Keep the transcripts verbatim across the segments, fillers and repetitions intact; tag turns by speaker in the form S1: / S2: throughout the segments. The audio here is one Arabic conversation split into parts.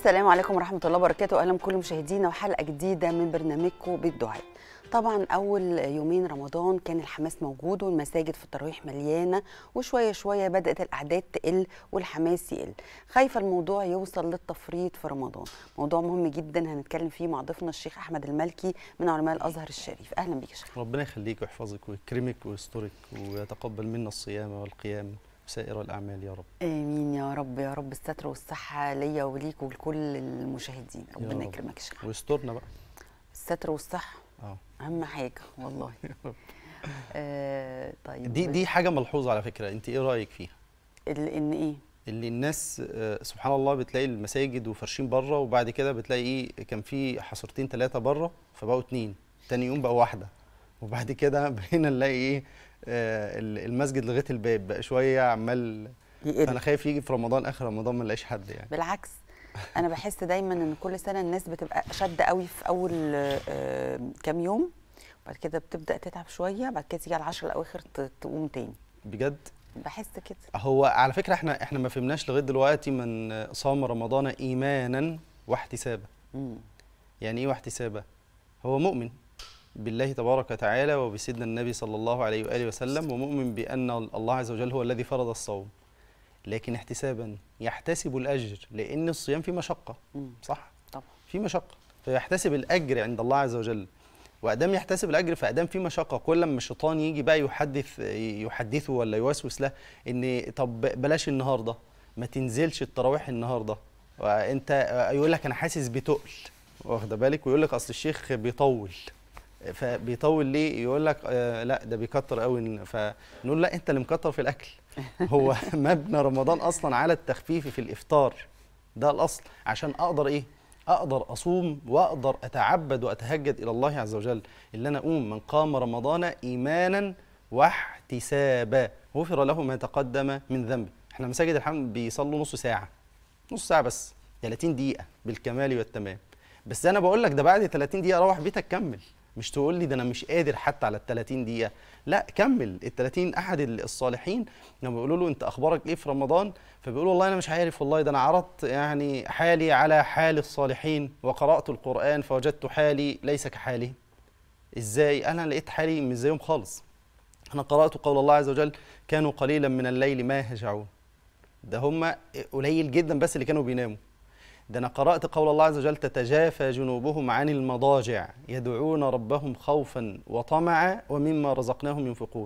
S1: السلام عليكم ورحمة الله وبركاته. أهلا بكل مشاهدينا وحلقة جديدة من برنامجكم بالدعاء. طبعا أول يومين رمضان كان الحماس موجود والمساجد في التراويح مليانة، وشوية شوية بدأت الأعداد تقل والحماس يقل. خايفة الموضوع يوصل للتفريط في رمضان. موضوع مهم جدا هنتكلم فيه مع ضيفنا الشيخ أحمد المالكي من علماء الأزهر الشريف. أهلا بك يا شيخ.
S2: ربنا يخليك ويحفظك ويكرمك ويسترك ويتقبل منا الصيام والقيام وسائر الأعمال يا رب.
S1: آمين يا رب يا رب. الستر والصحة ليا وليك ولكل المشاهدين. ربنا يكرمك يا شيخ.
S2: ويسترنا بقى.
S1: الستر والصحة
S2: اه
S1: أهم حاجة والله. آه طيب
S2: دي دي حاجة ملحوظة على فكرة، أنت إيه رأيك فيها؟
S1: إن إيه؟
S2: اللي الناس آه سبحان الله بتلاقي المساجد وفرشين بره، وبعد كده بتلاقي إيه، كان في حصرتين ثلاثة بره فبقوا اتنين، تاني يوم بقوا واحدة، وبعد كده بقينا نلاقي إيه آه المسجد لغاية الباب بقى شوية عمال يقل. أنا خايف يجي في رمضان آخر رمضان ما نلاقيش حد يعني.
S1: بالعكس أنا بحس دايما إن كل سنة الناس بتبقى شد قوي في أول آه كام يوم، بعد كده بتبدأ تتعب شوية، بعد كده تيجي على العشر الأواخر تقوم تاني.
S2: بجد؟
S1: بحس كده.
S2: هو على فكرة احنا احنا ما فهمناش لغاية دلوقتي من صام رمضان إيمانا واحتسابا.
S1: امم
S2: يعني إيه واحتسابا؟ هو مؤمن بالله تبارك وتعالى وبسيدنا النبي صلى الله عليه وآله وسلم، ومؤمن بأن الله عز وجل هو الذي فرض الصوم، لكن احتسابا يحتسب الأجر، لأن الصيام فيه مشقة. صح؟
S1: طبعا
S2: فيه مشقة، فيحتسب الأجر عند الله عز وجل. وأدام يحتسب الأجر فأدام في مشقة، كل لما الشيطان يجي بقى يحدث يحدثه ولا يوسوس له إن طب بلاش النهارده، ما تنزلش التراويح النهارده، وأنت يقول لك أنا حاسس بتقل، واخده بالك، ويقول لك أصل الشيخ بيطول. فبيطول ليه؟ يقول لك آه لا ده بيكتر قوي، فنقول لا أنت اللي مكتر في الأكل. هو مبنى رمضان أصلا على التخفيف في الإفطار، ده الأصل، عشان أقدر إيه؟ أقدر أصوم وأقدر أتعبد وأتهجد إلى الله عز وجل. اللي أنا أقوم من قام رمضان إيمانا واحتسابا غفر له ما تقدم من ذنبه. إحنا مساجد الحمد بيصلوا نص ساعة، نص ساعة بس، ثلاثين دقيقة بالكمال والتمام. بس أنا بقول لك ده بعد ثلاثين دقيقة روح بيتك كمل، مش تقول لي ده أنا مش قادر حتى على ال ثلاثين دقيقة، لا كمل ال ثلاثين. أحد الصالحين لما بيقولوا له أنت أخبارك إيه في رمضان؟ فبيقول والله أنا مش عارف، والله ده أنا عرضت يعني حالي على حال الصالحين وقرأت القرآن فوجدت حالي ليس كحالهم. إزاي؟ أنا لقيت حالي مش زيهم خالص. أنا قرأت قول الله عز وجل كانوا قليلا من الليل ما يهجعون، ده هم قليل جدا بس اللي كانوا بيناموا. ده أنا قرأت قول الله عز وجل تتجافى جنوبهم عن المضاجع يدعون ربهم خوفا وطمعا ومما رزقناهم ينفقون.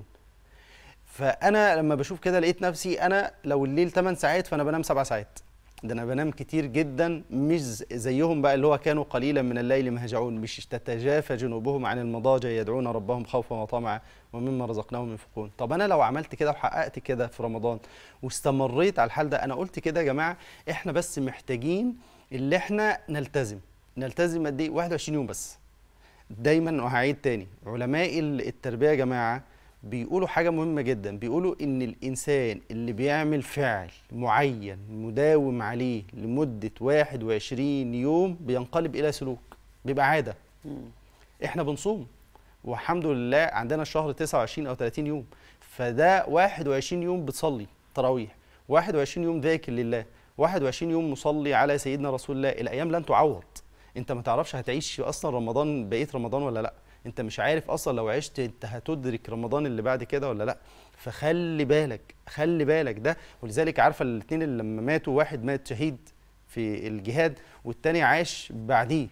S2: فأنا لما بشوف كده لقيت نفسي أنا لو الليل ثمان ساعات فأنا بنام سبع ساعات، ده أنا بنام كتير جدا، مش زيهم بقى اللي هو كانوا قليلا من الليل ما يهجعون، مش تتجافى جنوبهم عن المضاجع يدعون ربهم خوفا وطمعا ومما رزقناهم ينفقون. طب أنا لو عملت كده وحققت كده في رمضان واستمريت على الحال ده، أنا قلت كده يا جماعة إحنا بس محتاجين اللي إحنا نلتزم. نلتزم قد إيه؟ واحد وعشرين يوم بس. دايما وهعيد تاني، علماء التربية يا جماعة بيقولوا حاجة مهمة جدا، بيقولوا إن الإنسان اللي بيعمل فعل معين مداوم عليه لمدة واحد وعشرين يوم بينقلب إلى سلوك، بيبقى عادة. إحنا بنصوم والحمد لله عندنا الشهر تسعة وعشرين أو ثلاثين يوم، فده واحد وعشرين يوم بتصلي تراويح، واحد وعشرين يوم ذاكر لله، واحد وعشرين يوم مصلي على سيدنا رسول الله. الأيام لن تعوض، أنت ما تعرفش هتعيش أصلا رمضان بقية رمضان ولا لأ، انت مش عارف اصلا لو عشت انت هتدرك رمضان اللي بعد كده ولا لا. فخلي بالك خلي بالك ده. ولذلك عارفه الاثنين اللي لما ماتوا، واحد مات شهيد في الجهاد والتاني عاش بعديه،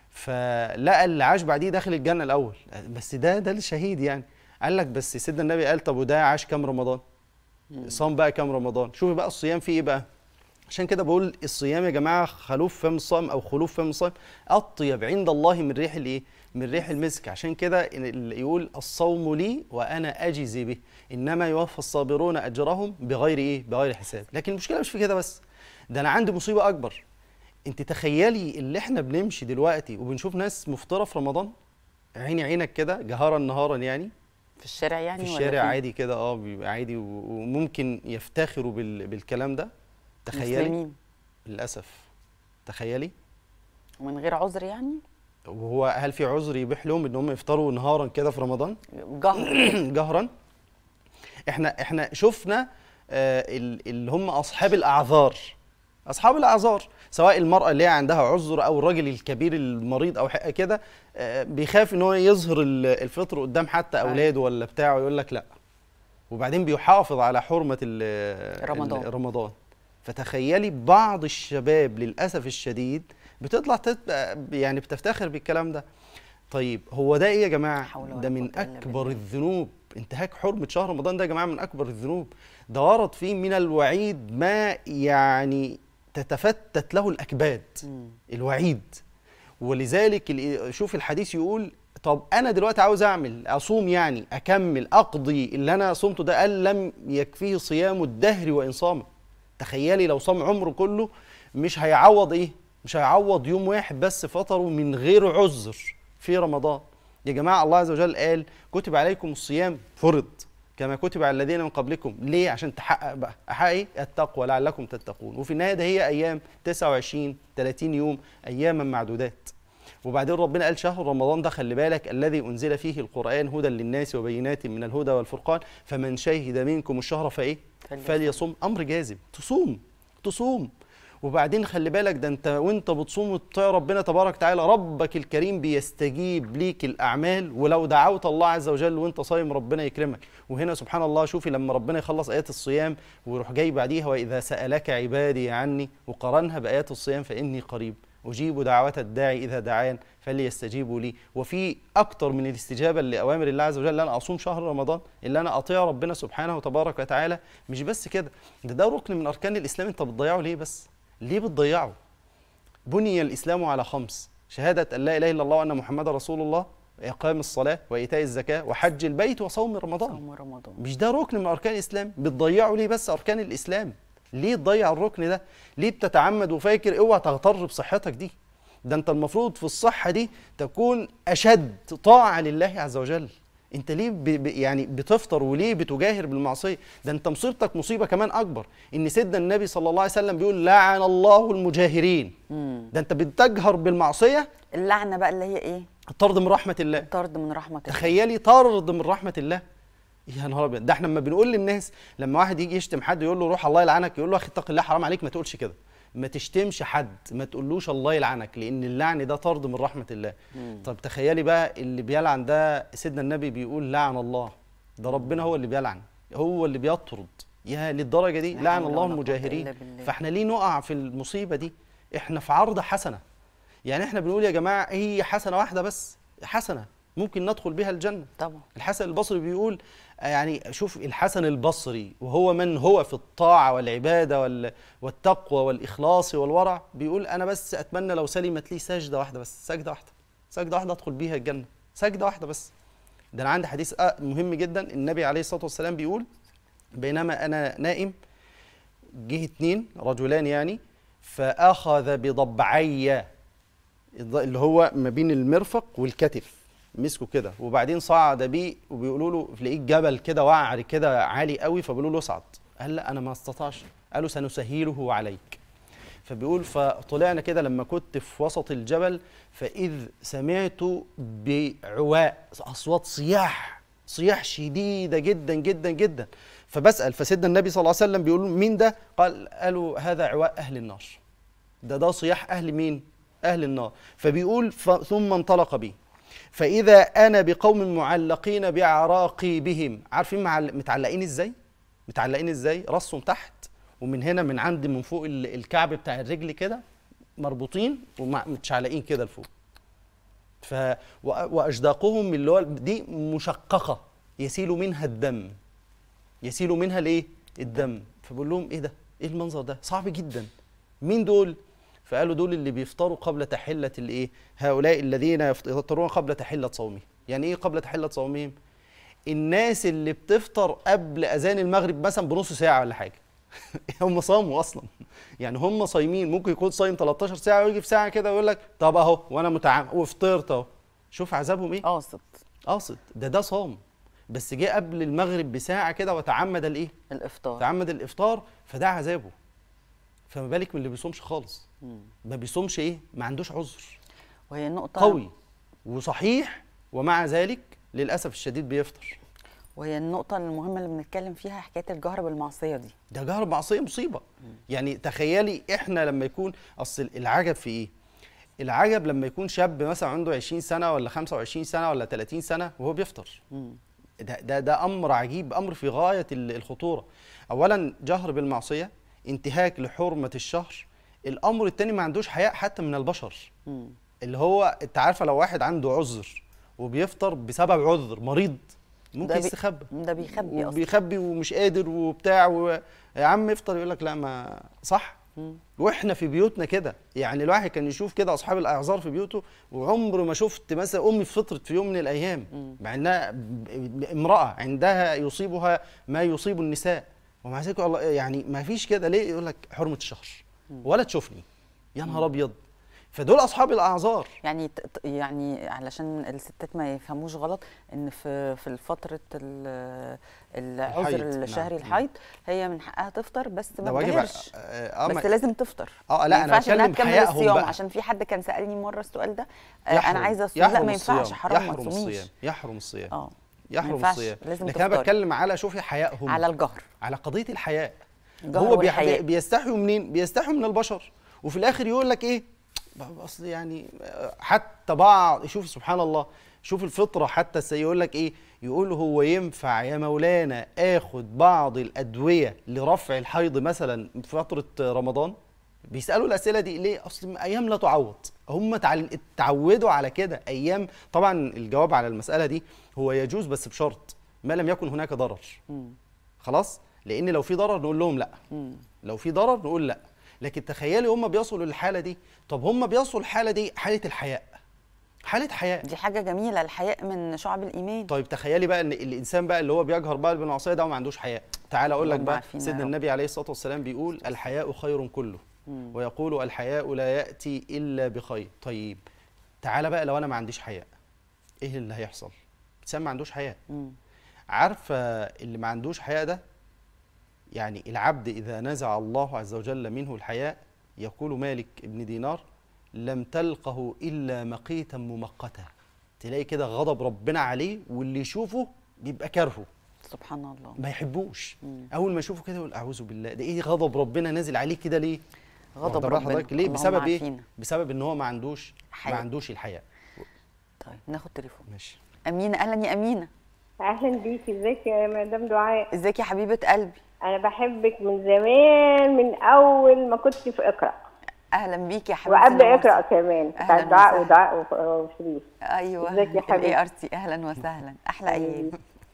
S2: فلقى اللي عاش بعديه داخل الجنه الاول، بس ده ده الشهيد يعني. قال لك بس سيدنا النبي قال طب وده عاش كام رمضان؟ صام بقى كام رمضان؟ شوفي بقى الصيام فيه ايه بقى. عشان كده بقول الصيام يا جماعه خلوف فم الصائم او خلوف فم الصائم اطيب عند الله من ريح الايه؟ من ريح المسك. عشان كده يقول الصوم لي وانا اجزي به، انما يوفى الصابرون اجرهم بغير ايه؟ بغير حساب. لكن المشكله مش في كده بس، ده انا عندي مصيبه اكبر. انت تخيلي اللي احنا بنمشي دلوقتي وبنشوف ناس مفطره في رمضان، عيني عينك كده جهارا نهارا يعني
S1: في الشارع، يعني
S2: في الشارع عادي كده، اه بيبقى عادي وممكن يفتخروا بالكلام ده. تخيلي
S1: مسلمين
S2: للاسف، تخيلي
S1: ومن غير عذر يعني.
S2: وهو هل في عذر يبيح لهم ان هم يفطروا نهارا كده في رمضان؟
S1: جهرا
S2: جهرا. احنا احنا شفنا آه اللي هم اصحاب الاعذار اصحاب الاعذار، سواء المراه اللي هي عندها عذر او الراجل الكبير المريض او حاجه كده، آه، بيخاف ان هو يظهر ال- الفطر قدام حتى اولاده ولا بتاعه، يقول لك لا. وبعدين بيحافظ على حرمه ال-
S1: رمضان.
S2: ال- رمضان. فتخيلي بعض الشباب للاسف الشديد بتطلع تت... يعني بتفتخر بالكلام ده. طيب هو ده ايه يا جماعه؟
S1: حول ولا
S2: ده من
S1: قوة إلا
S2: اكبر
S1: بالله.
S2: الذنوب. انتهاك حرمه شهر رمضان ده يا جماعه من اكبر الذنوب. ده ورد فيه من الوعيد ما يعني تتفتت له الاكباد.
S1: مم.
S2: الوعيد. ولذلك ال- شوف الحديث يقول طب انا دلوقتي عاوز اعمل اصوم، يعني اكمل اقضي اللي انا صمته ده، قال لم يكفيه صيام الدهر وان صام. تخيلي لو صام عمره كله مش هيعوض ايه؟ مش هيعوض يوم واحد بس فطره من غير عذر في رمضان. يا جماعه الله عز وجل قال كتب عليكم الصيام فرض كما كتب على الذين من قبلكم. ليه؟ عشان تحقق بقى احقق ايه؟ التقوى لعلكم تتقون. وفي النهايه ده هي ايام تسعة وعشرين ثلاثين يوم، اياما معدودات. وبعدين ربنا قال شهر رمضان ده خلي بالك الذي انزل فيه القران هدى للناس وبينات من الهدى والفرقان، فمن شهد منكم الشهر فايه؟ فليصوم. امر جازم، تصوم تصوم. وبعدين خلي بالك ده انت وانت بتصوم وتطيع ربنا تبارك وتعالى، ربك الكريم بيستجيب ليك الاعمال، ولو دعوت الله عز وجل وانت صايم ربنا يكرمك. وهنا سبحان الله شوفي لما ربنا يخلص ايات الصيام ويروح جاي بعديها واذا سالك عبادي عني، وقرنها بايات الصيام فاني قريب اجيب دعوه الداعي اذا دعان فليستجيبوا لي. وفي اكتر من الاستجابه لاوامر الله عز وجل ان انا اصوم شهر رمضان، ان انا اطيع ربنا سبحانه وتبارك وتعالى. مش بس كده، ده ده ركن من اركان الاسلام، انت بتضيعه ليه بس؟ ليه بتضيعه؟ بني الاسلام على خمس: شهاده ان لا اله الا الله وان محمد رسول الله، اقام الصلاه وايتاء الزكاه وحج البيت وصوم رمضان.
S1: صوم رمضان.
S2: مش ده ركن من اركان الاسلام؟ بتضيعه ليه بس اركان الاسلام؟ ليه تضيع الركن ده؟ ليه بتتعمد وفاكر اوعى تغتر بصحتك دي؟ ده انت المفروض في الصحه دي تكون اشد طاعه لله عز وجل. انت ليه ب ب يعني بتفطر وليه بتجاهر بالمعصيه؟ ده انت مصيبتك مصيبه كمان اكبر، ان سيدنا النبي صلى الله عليه وسلم بيقول لعن الله المجاهرين.
S1: مم.
S2: ده انت بتجهر بالمعصيه.
S1: اللعنه بقى اللي هي ايه؟
S2: طرد من رحمه الله.
S1: طرد من رحمه الله.
S2: تخيلي طرد من رحمه الله. يا نهار ابيض، ده احنا لما بنقول للناس، لما واحد يجي يشتم حد يقول له روح الله يلعنك، يقول له اخي اتق الله حرام عليك ما تقولش كده. ما تشتمش حد، ما تقولوش الله يلعنك، لان اللعن ده طرد من رحمه الله.
S1: مم.
S2: طب تخيلي بقى اللي بيلعن ده سيدنا النبي بيقول لعن الله، ده ربنا هو اللي بيلعن، هو اللي بيطرد. يا للدرجه دي
S1: لا
S2: لعن
S1: حول
S2: الله
S1: ولا قوة
S2: المجاهرين.
S1: إلا بالله.
S2: فاحنا ليه نقع في المصيبه دي؟ احنا في عرض حسنه. يعني احنا بنقول يا جماعه هي حسنه واحده بس، حسنه ممكن ندخل بها الجنه.
S1: طبعا.
S2: الحسن البصري بيقول يعني شوف الحسن البصري وهو من هو في الطاعة والعبادة وال- والتقوى والإخلاص والورع، بيقول أنا بس أتمنى لو سلمت لي سجدة واحدة بس، سجدة واحدة، سجدة واحدة أدخل بيها الجنة، سجدة واحدة بس. ده أنا عندي حديث آه مهم جدا، النبي عليه الصلاة والسلام بيقول بينما أنا نائم جه اتنين رجلان يعني فأخذ بضبعي اللي هو ما بين المرفق والكتف، مسكوا كده وبعدين صعد بيه، وبيقولوا له تلاقيه جبل كده وعر كده عالي قوي، فبيقولوا له اصعد، قال لا انا ما استطاعش، قالوا سنسهيله عليك. فبيقول فطلعنا كده لما كنت في وسط الجبل فاذ سمعت بعواء، اصوات صياح، صياح شديده جدا جدا جدا. فبسال فسيدنا النبي صلى الله عليه وسلم بيقول مين ده؟ قال قالوا هذا عواء اهل النار. ده ده صياح اهل مين؟ اهل النار. فبيقول ثم انطلق بي فإذا أنا بقوم معلقين بأعراقي بهم. عارفين متعلقين إزاي؟ متعلقين إزاي؟ راسهم تحت، ومن هنا من عند من فوق الكعب بتاع الرجل كده مربوطين ومتشعلقين كده لفوق. ف وأجداقهم اللي هو دي مشققة يسيل منها الدم، يسيل منها الإيه؟ الدم. فبقول لهم إيه ده؟ إيه المنظر ده؟ صعب جدا. مين دول؟ فقالوا دول اللي بيفطروا قبل تحلة الايه؟ هؤلاء الذين يفطرون قبل تحلة صومهم. يعني ايه قبل تحلة صومهم؟ الناس اللي بتفطر قبل اذان المغرب مثلا بنص ساعة ولا حاجة. هم صاموا اصلا. يعني هم صايمين، ممكن يكون صايم تلتاشر ساعة ويجي في ساعة كده ويقول لك طب اهو وانا متعامل وفطرت اهو. شوف عذابهم ايه؟
S1: قاصد.
S2: قاصد. ده ده صام. بس جه قبل المغرب بساعة كده وتعمد الايه؟
S1: الافطار.
S2: تعمد الافطار، فده عذابه. فما بالك من اللي بيصومش خالص.
S1: مم.
S2: ما بيصومش ايه؟ ما عندوش عذر.
S1: وهي النقطة
S2: قوي وصحيح، ومع ذلك للأسف الشديد بيفطر.
S1: وهي النقطة المهمة اللي بنتكلم فيها حكاية الجهر بالمعصية دي.
S2: ده جهر معصيه مصيبه. يعني تخيلي احنا لما يكون، اصل العجب في ايه؟ العجب لما يكون شاب مثلا عنده عشرين سنه ولا خمسة وعشرين سنه ولا ثلاثين سنه وهو بيفطر. ده ده ده امر عجيب، امر في غايه الخطوره. اولا جهر بالمعصيه، انتهاك لحرمه الشهر. الامر الثاني ما عندوش حياء حتى من البشر. م. اللي هو انت عارفه لو واحد عنده عذر وبيفطر بسبب عذر مريض ممكن يستخبى،
S1: ده بيخبي
S2: اصلا بيخبي ومش قادر وبتاع و... يا عم افطر، يقول لك لا ما صح. م. واحنا في بيوتنا كده، يعني الواحد كان يشوف كده اصحاب الاعذار في بيوته، وعمر ما شفت مثلا امي فطرت في يوم من الايام م. مع انها امراه عندها يصيبها ما يصيب النساء، ومع ذلك الله يعني ما فيش كده. ليه؟ يقول لك حرمه الشهر ولا تشوفني. يا نهار ابيض. فدول اصحاب الاعذار.
S1: يعني يعني علشان الستات ما يفهموش غلط، ان في في فتره العذر الشهري الحيض هي من حقها تفطر، بس ما تجهرش. آه بس لازم تفطر.
S2: اه لا انا بتكلم حيائهم بقى.
S1: عشان في حد كان سالني مره السؤال ده، آه انا عايزه اصوم. لا ما ينفعش، حرام ما تصوميش.
S2: يحرم الصيام.
S1: اه
S2: يحرم الصيام. لكن انا بتكلم على شوفي حيائهم،
S1: على الجهر،
S2: على قضيه الحياء. هو بيستحيوا منين؟ بيستحيوا من البشر، وفي الاخر يقول لك ايه؟ اصل يعني حتى بعض، شوف سبحان الله، شوف الفطره حتى يقول لك ايه؟ يقول هو ينفع يا مولانا اخد بعض الادويه لرفع الحيض مثلا في فتره رمضان؟ بيسالوا الاسئله دي ليه؟ اصل ايام لا تعوض، هم اتعودوا على كده ايام. طبعا الجواب على المساله دي هو يجوز بس بشرط ما لم يكن هناك ضرر. خلاص؟ لان لو في ضرر نقول لهم لا، لو في ضرر نقول لا. لكن تخيلي هم بيصلوا للحاله دي. طب هم بيصلوا الحاله دي حاله الحياء، حاله حياء،
S1: دي حاجه جميله. الحياء من شعب الايمان.
S2: طيب تخيلي بقى ان الانسان بقى اللي هو بيجهر بقى بالمعصيه ده وما عندوش حياء. تعال اقول لك بقى، سيدنا النبي عليه الصلاه والسلام بيقول الحياء خير كله، مم. ويقول الحياء لا ياتي الا بخير. طيب تعال بقى لو انا ما عنديش حياء، ايه اللي هيحصل؟ الانسان ما عندوش حياء. عارفه اللي ما عندوش حياء ده، يعني العبد إذا نزع الله عز وجل منه الحياء، يقول مالك ابن دينار لم تلقه إلا مقيتا ممقتا. تلاقي كده غضب ربنا عليه، واللي يشوفه بيبقى كرهه.
S1: سبحان الله،
S2: ما يحبوش. مم. أول ما يشوفه كده يقول أعوذ بالله، ده إيه غضب ربنا نازل عليه كده ليه؟
S1: غضب ربنا
S2: ليه؟ بسبب إيه؟ بسبب إن هو ما عندوش حياء. ما عندوش الحياء.
S1: طيب ناخد تليفون.
S2: ماشي.
S1: أمينة، أهلا يا أمينة.
S3: أهلا بيكي، ازيك يا مدام دعاء؟
S1: ازيك يا حبيبة قلبي؟
S3: أنا بحبك من زمان، من أول ما كنت في اقرأ.
S1: أهلا بيكي يا حبيبتي.
S3: وقبل اقرأ كمان بتاع دعاء ودعاء وشريف.
S1: أيوه ازيك يا حبيبتي؟ إيه أرتي، أهلا وسهلا، أحلى أيام.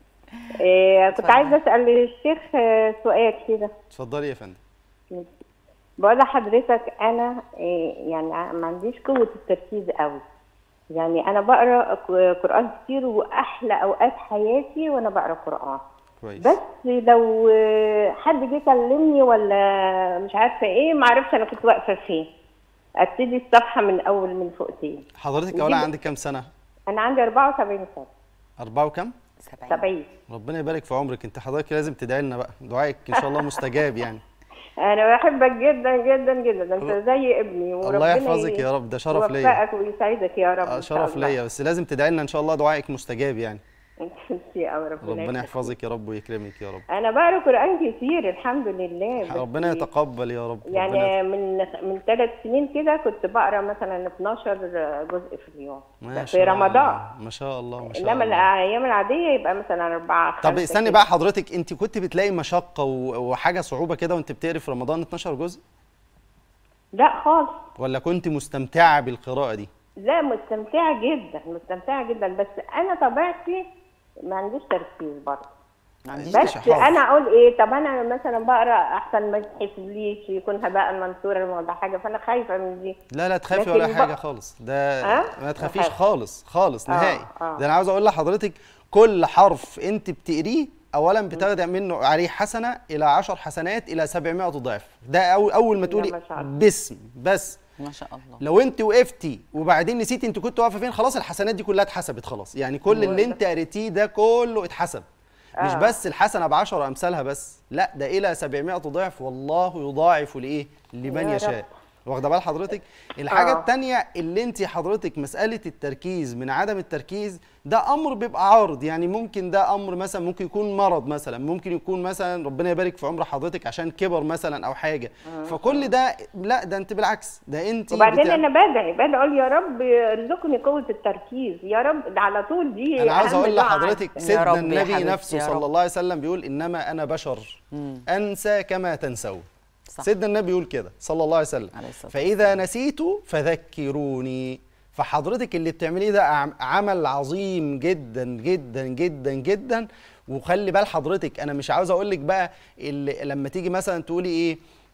S3: إيه كنت عايزة أسأل الشيخ سؤال كده.
S2: اتفضلي يا فندم.
S3: بقول لحضرتك أنا إيه يعني ما عنديش قوة التركيز قوي. يعني أنا بقرأ قرآن كتير، وأحلى أوقات حياتي وأنا بقرأ قرآن. كويس. بس لو حد جه كلمني ولا مش عارفه ايه، ما اعرفش انا كنت واقفه فين، ابتدي الصفحه من اول من فوق تاني.
S2: حضرتك اولا عندك كام سنه؟
S3: انا عندي أربعة وسبعين سنه.
S2: أربعة وكم؟
S3: سبعين.
S2: ربنا يبارك في عمرك. انت حضرتك لازم تدعي لنا بقى، دعائك ان شاء الله مستجاب يعني.
S3: انا بحبك جدا جدا جدا، انت زي ابني، وربنا
S2: الله يحفظك يا رب. ده شرف ليا.
S3: يوفقك ويسعدك يا رب.
S2: آه شرف ليا، بس لازم تدعي لنا ان شاء الله دعائك مستجاب يعني. ربنا يحفظك يا رب ويكرمك يا رب.
S3: انا بقرا قران كتير الحمد لله.
S2: ربنا يتقبل يا رب.
S3: يعني من من ثلاث سنين كده كنت بقرا مثلا اتناشر جزء في اليوم في رمضان.
S2: ما شاء الله ما شاء الله.
S3: انما الايام العاديه يبقى مثلا أربعة.
S2: طب استني بقى حضرتك، انت كنت بتلاقي مشقه وحاجه صعوبه كده وانت بتقري في رمضان اتناشر جزء؟
S3: لا خالص.
S2: ولا كنت مستمتعه بالقراءه دي؟
S3: لا مستمتعه جدا، مستمتعه جدا، بس انا طبيعتي ما عنديش تركيز برضه. بس انا اقول ايه، طب انا مثلا بقرا احسن ما يتحسبليش يكون هباء منثورا ولا حاجه، فانا خايفه من دي.
S2: لا لا تخافي ولا حاجه خالص، ده أه؟ ما تخافيش خالص خالص نهائي. أه أه. ده انا عاوز اقول لحضرتك كل حرف انت بتقريه اولا بتاخدي منه عليه حسنه الى عشر حسنات الى سبعمائة ضعف. ده اول اول ما تقولي باسم بس.
S1: ما شاء الله.
S2: لو انت وقفتي وبعدين نسيتي انت كنت واقفه فين، خلاص الحسنات دي كلها اتحسبت خلاص. يعني كل اللي انت قريتيه ده كله اتحسب. آه. مش بس الحسنه بعشر امثالها بس، لا ده الى سبعمائة ضعف، والله يضاعف لايه؟ لمن يشاء. واخده بال حضرتك؟ الحاجه
S3: آه.
S2: الثانيه اللي انت حضرتك مساله التركيز من عدم التركيز ده امر بيبقى عارض، يعني ممكن ده امر مثلا ممكن يكون مرض مثلا، ممكن يكون مثلا ربنا يبارك في عمر حضرتك عشان كبر مثلا او حاجه. فكل ده لا، ده انت بالعكس، ده انت
S3: وبعدين
S2: بتاع...
S3: انا بدعي بدعي اقول يا رب ارزقني قوه التركيز يا رب، ده على طول دي
S2: انا عاوز
S3: أهم
S2: اقول
S3: دعاء
S2: لحضرتك
S3: عندي.
S2: سيدنا
S1: رب يا
S2: النبي
S1: حبيبتي
S2: نفسه
S1: يا
S2: صلى
S1: رب.
S2: الله عليه وسلم بيقول انما انا بشر انسى كما تنسون.
S1: صح.
S2: سيدنا النبي يقول كده صلى الله عليه وسلم.
S1: عليه الصلاة
S2: فاذا نسيت فذكروني. فحضرتك اللي بتعمليه ده عم- عمل عظيم جدا جدا جدا جدا. وخلي بال حضرتك، انا مش عاوز اقول لك بقى اللي لما تيجي مثلا تقولي ايه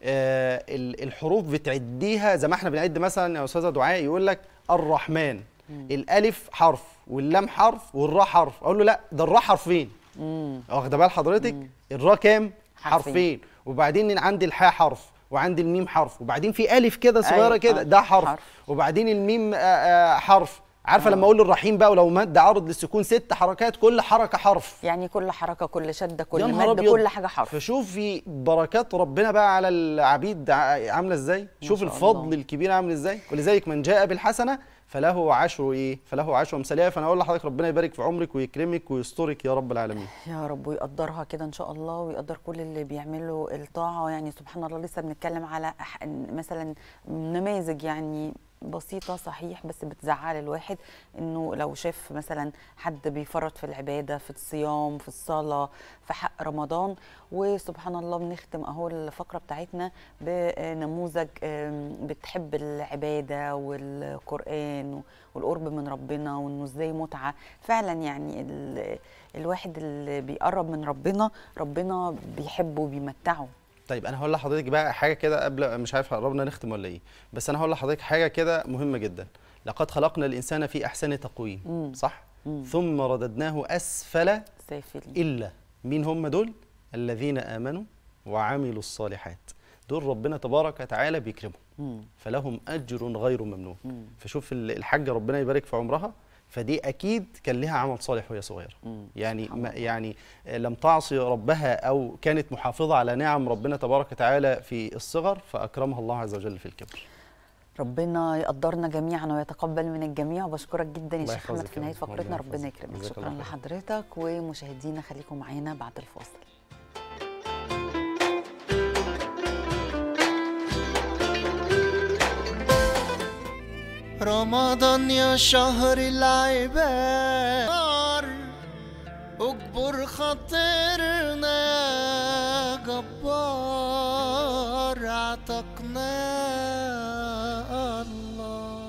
S2: آه ال- الحروف بتعديها زي ما احنا بنعد مثلا يا استاذه دعاء، يقول لك الرحمن الالف حرف واللام حرف والراء حرف، اقول له لا ده الراء حرفين. واخده بال حضرتك؟ الراء كام؟
S1: حرفين.
S2: حرفين. وبعدين عندي الحاء حرف وعندي الميم حرف وبعدين في الف كده صغيره
S1: أيوة،
S2: كده
S1: آه،
S2: ده حرف,
S1: حرف.
S2: وبعدين الميم آه، آه، حرف. عارفه لما اقول الرحيم بقى ولو مد عرض للسكون ست حركات كل حركه حرف.
S1: يعني كل حركه كل شده
S2: يا
S1: كل
S2: نهار
S1: مد
S2: أبيض.
S1: كل حاجه حرف.
S2: فشوفي بركات ربنا بقى على العبيد ع- عامله ازاي، شوف
S1: شاء
S2: الفضل
S1: الله.
S2: الكبير عامل ازاي. ولذلك من جاء بالحسنه فله عشر ايه فله عشر امثالها. فانا اقول لحضرتك ربنا يبارك في عمرك ويكرمك ويسترك يا رب العالمين.
S1: يا رب ويقدرها كده ان شاء الله، ويقدر كل اللي بيعملوا الطاعه. يعني سبحان الله لسه بنتكلم على أح- مثلا نماذج يعني بسيطه صحيح بس بتزعل الواحد، انه لو شاف مثلا حد بيفرط في العباده في الصيام في الصلاه في حق رمضان. وسبحان الله بنختم اهو الفقره بتاعتنا بنموذج آم، بتحب العباده والقران والقرب من ربنا، وانه ازاي متعه فعلا. يعني ال- الواحد اللي بيقرب من ربنا ربنا بيحبه وبيمتعه.
S2: طيب انا هقول لحضرتك بقى حاجه كده قبل، مش عارف قربنا نختم ولا ايه، بس انا هقول لحضرتك حاجه كده مهمه جدا. لقد خلقنا الانسان في احسن تقويم.
S1: مم.
S2: صح؟
S1: مم.
S2: ثم رددناه اسفل
S1: سافلين.
S2: الا مين هم دول؟ الذين امنوا وعملوا الصالحات. دول ربنا تبارك وتعالى بيكرمهم،
S1: مم.
S2: فلهم اجر غير ممنون.
S1: مم.
S2: فشوف ال- الحاجه ربنا يبارك في عمرها، فدي اكيد كان لها عمل صالح وهي صغيره.
S1: مم.
S2: يعني
S1: سبحان
S2: ما
S1: الله.
S2: يعني لم تعصي ربها او كانت محافظه على نعم ربنا تبارك وتعالى في الصغر، فاكرمها الله عز وجل في الكبر.
S1: ربنا يقدرنا جميعا ويتقبل من الجميع. وبشكرك جدا يا
S2: الله
S1: شيخ احمد
S2: يحفظك
S1: في
S2: يا
S1: نهايه
S2: رب.
S1: فقرتنا،
S2: الله
S1: ربنا
S2: يحفظك.
S1: يكرمك.
S2: جزاك
S1: شكرا
S2: الله خير.
S1: لحضرتك ومشاهدينا، خليكم معانا بعد الفاصل.
S4: رمضان يا شهر العباد، اجبر خاطرنا يا جبار، اعتقنا يا الله.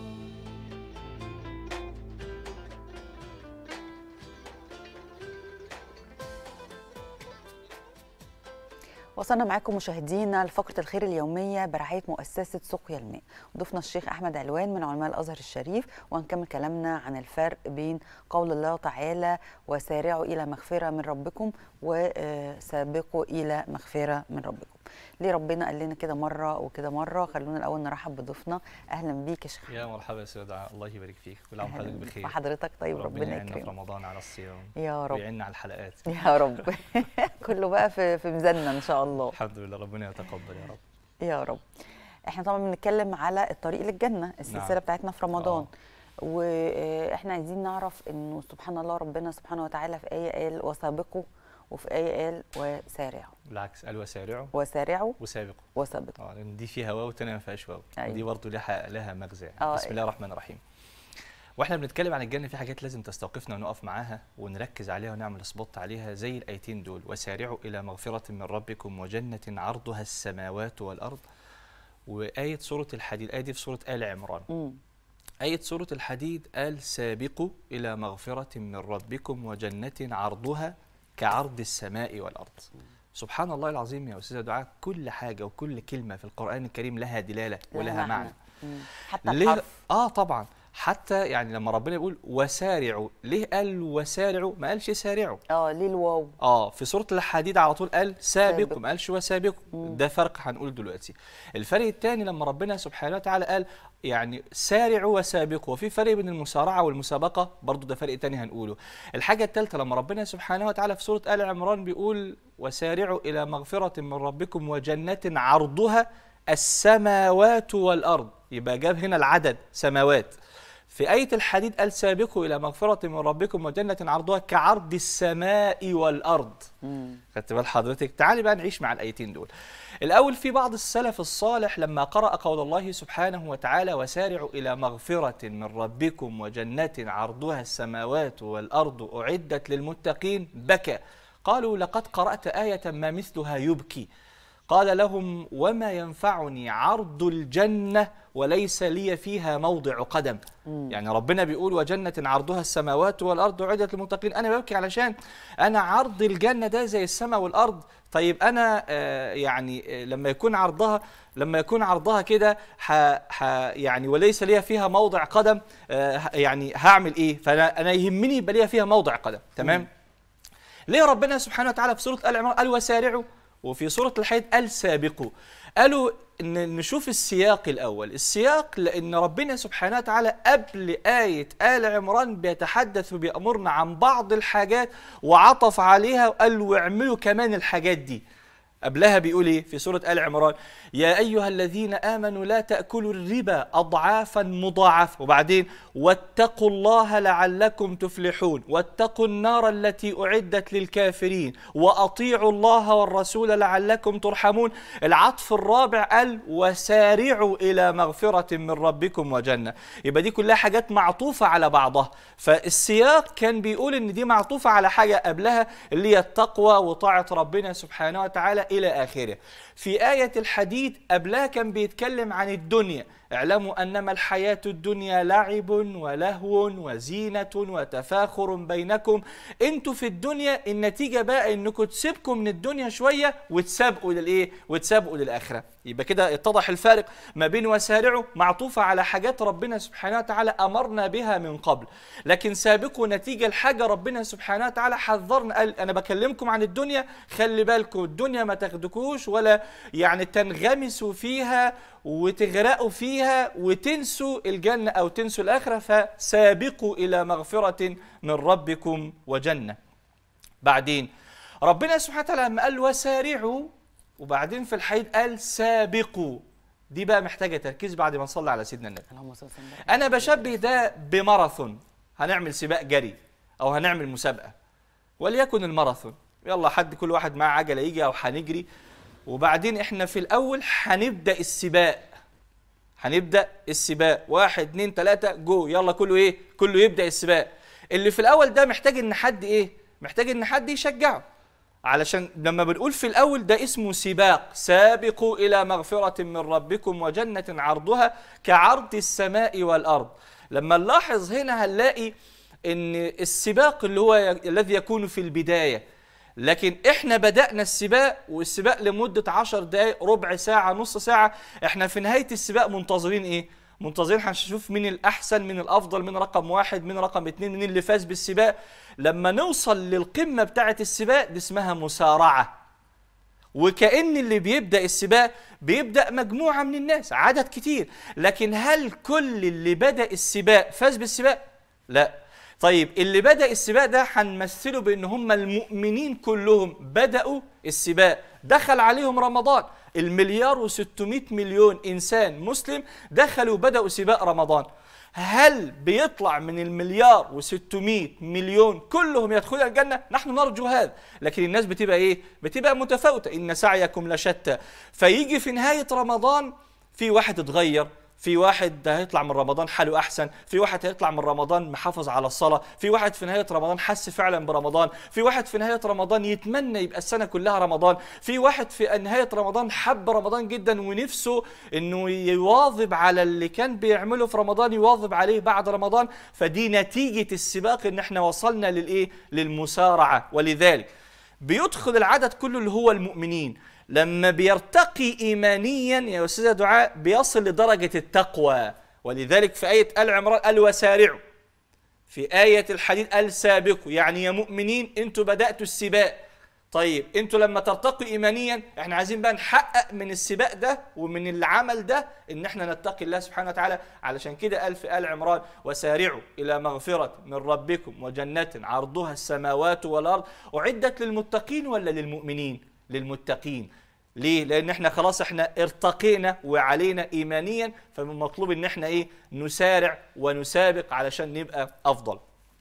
S1: وصلنا معاكم مشاهدينا لفقره الخير اليوميه برعايه مؤسسه سقيا الماء. ضيفنا الشيخ احمد علوان من علماء الازهر الشريف، وهنكمل كلامنا عن الفرق بين قول الله تعالى وسارعوا الى مغفره من ربكم وسابقوا الى مغفره من ربكم. ليه ربنا قال لنا كده مره وكده مره؟ خلونا الاول نرحب بضيفنا. اهلا بيك يا شيخ.
S5: يا مرحبا يا سيدة دعاء، الله يبارك فيك، كل عام
S1: أهلاً
S5: وحضرتك
S1: بيك.
S5: بخير.
S1: وحضرتك طيب، ربنا
S5: يعيننا في
S1: يكرمك
S5: رمضان على الصيام
S1: يا رب.
S5: ويعيننا على الحلقات
S1: يا رب. كله بقى في في ميزاننا ان شاء الله.
S5: الحمد لله، ربنا يتقبل يا رب.
S1: يا رب. احنا طبعا بنتكلم على الطريق للجنه، السلسله
S5: نعم.
S1: بتاعتنا في رمضان. واحنا عايزين نعرف انه سبحان الله ربنا سبحانه وتعالى في ايه قال وسابقوا، وفي ايه قال وسارعوا.
S5: بالعكس قال وسارعوا
S1: وسارعوا
S5: وسابقوا.
S1: وسابقوا.
S5: اه لان دي فيها واو والثانيه ما فيهاش واو.
S1: أيوة.
S5: ودي برضه لها لها مغزى يعني.
S1: آه.
S5: بسم الله الرحمن الرحيم. واحنا بنتكلم عن الجنه في حاجات لازم تستوقفنا ونقف معاها ونركز عليها ونعمل سبوت عليها، زي الايتين دول: وسارعوا الى مغفره من ربكم وجنه عرضها السماوات والارض. وايه سوره الحديد، الايه دي في سوره ال عمران.
S1: امم
S5: آية سورة الحديد قال سابقوا إلى مغفرة من ربكم وجنة عرضها كعرض السماء والأرض. سبحان الله العظيم يا أستاذة دعاء، كل حاجة وكل كلمة في القرآن الكريم لها دلالة ولها معنى.
S1: مم. حتى
S5: ليه؟
S1: الحرف.
S5: آه طبعا. حتى يعني لما ربنا يقول وسارعوا، ليه قال وسارعوا؟ ما قالش سارعوا.
S1: اه ليه الواو؟
S5: اه في سوره الحديد على طول قال سابقوا،
S1: سابق.
S5: ما قالش وسابقوا. ده فرق هنقول دلوقتي. الفرق الثاني لما ربنا سبحانه وتعالى قال يعني سارعوا وسابقوا، وفي فرق بين المسارعه والمسابقه، برضو ده فرق ثاني هنقوله. الحاجه الثالثه لما ربنا سبحانه وتعالى في سوره ال عمران بيقول وسارعوا الى مغفره من ربكم وجنه عرضها السماوات والأرض، يبقى جاب هنا العدد سماوات. في آية الحديد قال سابقوا إلى مغفرة من ربكم وجنة عرضها كعرض السماء والأرض. خدت بال حضرتك؟ تعالي بقى نعيش مع الآيتين دول. الأول، في بعض السلف الصالح لما قرأ قول الله سبحانه وتعالى وسارعوا إلى مغفرة من ربكم وجنة عرضها السماوات والأرض أعدت للمتقين بكى، قالوا لقد قرأت آية ما مثلها يبكي. قال لهم وما ينفعني عرض الجنة وليس لي فيها موضع قدم. مم. يعني ربنا بيقول وجنة عرضها السماوات والأرض أعدت للمتقين، أنا ببكي علشان أنا عرض الجنة ده زي السماء والأرض. طيب أنا آه يعني آه لما يكون عرضها لما يكون عرضها كده يعني وليس لي فيها موضع قدم، آه يعني هعمل إيه؟ فأنا أنا يهمني يبقى لي فيها موضع قدم. تمام؟ مم. ليه ربنا سبحانه وتعالى في سورة آل عمران قال وسارعوا وفي سورة الحديد قال سابقوا؟ قالوا إن نشوف السياق الأول. السياق لأن ربنا سبحانه وتعالى قبل آية آل عمران بيتحدث وبيأمرنا عن بعض الحاجات وعطف عليها وقال واعملوا كمان الحاجات دي. قبلها بيقول ايه في سورة آل عمران؟ يا أيها الذين آمنوا لا تأكلوا الربا أضعافا مضاعفة، وبعدين واتقوا الله لعلكم تفلحون، واتقوا النار التي أعدت للكافرين، وأطيعوا الله والرسول لعلكم ترحمون. العطف الرابع قال وسارعوا إلى مغفرة من ربكم وجنة. يبقى دي كلها حاجات معطوفة على بعضها، فالسياق كان بيقول إن دي معطوفة على حاجة قبلها اللي هي التقوى وطاعة ربنا سبحانه وتعالى إلى آخره. في آية الحديد قبلها كان بيتكلم عن الدنيا، اعلموا أنما الحياة الدنيا لعب ولهو وزينة وتفاخر بينكم. انتوا في الدنيا النتيجة بقى انكم تسيبكم من الدنيا شوية وتسابقوا للإيه؟ وتسابقوا للآخرة. يبقى كده اتضح الفارق ما بين وسارعوا معطوفة على حاجات ربنا سبحانه وتعالى أمرنا بها من قبل، لكن سابقوا نتيجة الحاجة ربنا سبحانه وتعالى حذرنا، قال أنا بكلمكم عن الدنيا خلي بالكم الدنيا ما تاخدكوش ولا يعني تنغمسوا فيها وتغرقوا فيها وتنسوا الجنة أو تنسوا الآخرة، فسابقوا إلى مغفرة من ربكم وجنة. بعدين ربنا سبحانه وتعالى لما قال وسارعوا وبعدين في الحديد قال سابقوا، دي بقى محتاجة تركيز بعد ما نصلي على سيدنا النبي. أنا بشبه ده بماراثون، هنعمل سباق جري أو هنعمل مسابقة، وليكن الماراثون يلا حد كل واحد معاه عجلة يجي أو هنجري، وبعدين احنا في الأول هنبدأ السباق هنبدأ السباق واحد اتنين تلاتة جو، يلا كله ايه؟ كله يبدأ السباق. اللي في الأول ده محتاج إن حد ايه؟ محتاج إن حد يشجعه، علشان لما بنقول في الأول ده اسمه سباق، سابقوا إلى مغفرة من ربكم وجنة عرضها كعرض السماء والأرض. لما نلاحظ هنا هنلاقي إن السباق اللي هو الذي يكون في البداية، لكن احنا بدأنا السباق والسباق لمدة عشر دقائق ربع ساعة نص ساعة، احنا في نهاية السباق منتظرين ايه؟ منتظرين هنشوف مين الأحسن مين الأفضل مين رقم واحد مين رقم اتنين مين اللي فاز بالسباق. لما نوصل للقمة بتاعة السباق دي اسمها مسارعة، وكأن اللي بيبدأ السباق بيبدأ مجموعة من الناس عدد كتير، لكن هل كل اللي بدأ السباق فاز بالسباق؟ لا. طيب اللي بدأ السباق ده هنمثله بأن هم المؤمنين كلهم بدأوا السباق، دخل عليهم رمضان، المليار وستمائة مليون إنسان مسلم دخلوا وبدأوا سباق رمضان. هل بيطلع من المليار وستمائة مليون كلهم يدخلون الجنة؟ نحن نرجو هذا، لكن الناس بتبقى إيه؟ بتبقى متفاوتة، إن سعيكم لشتى. فيجي في نهاية رمضان في واحد اتغير، في واحد هيطلع من رمضان حاله أحسن، في واحد هيطلع من رمضان محافظ على الصلاة، في واحد في نهاية رمضان حس فعلا برمضان، في واحد في نهاية رمضان يتمنى يبقى السنة كلها رمضان، في واحد في نهاية رمضان حب رمضان جدا ونفسه إنه يواظب على اللي كان بيعمله في رمضان يواظب عليه بعد رمضان. فدي نتيجة السباق إن احنا وصلنا للإيه؟ للمسارعة. ولذلك بيدخل العدد كله اللي هو المؤمنين، لما بيرتقي إيمانيا يا أستاذة دعاء بيصل لدرجة التقوى. ولذلك في آية آل عمران قال وسارعوا، في آية الحديد قال سابقوا، يعني يا مؤمنين انتوا بدأتوا السباق. طيب انتوا لما ترتقوا إيمانيا احنا عايزين بقى نحقق من السباق ده ومن العمل ده ان احنا نتقي الله سبحانه وتعالى. علشان كده قال في آل عمران وسارعوا إلى مغفرة من ربكم وجنة عرضها السماوات والأرض أعدت للمتقين ولا للمؤمنين؟ للمتقين. ليه؟ لأن احنا خلاص احنا ارتقينا وعلينا إيمانيا، فمن المطلوب ان احنا ايه؟ نسارع ونسابق علشان نبقى أفضل.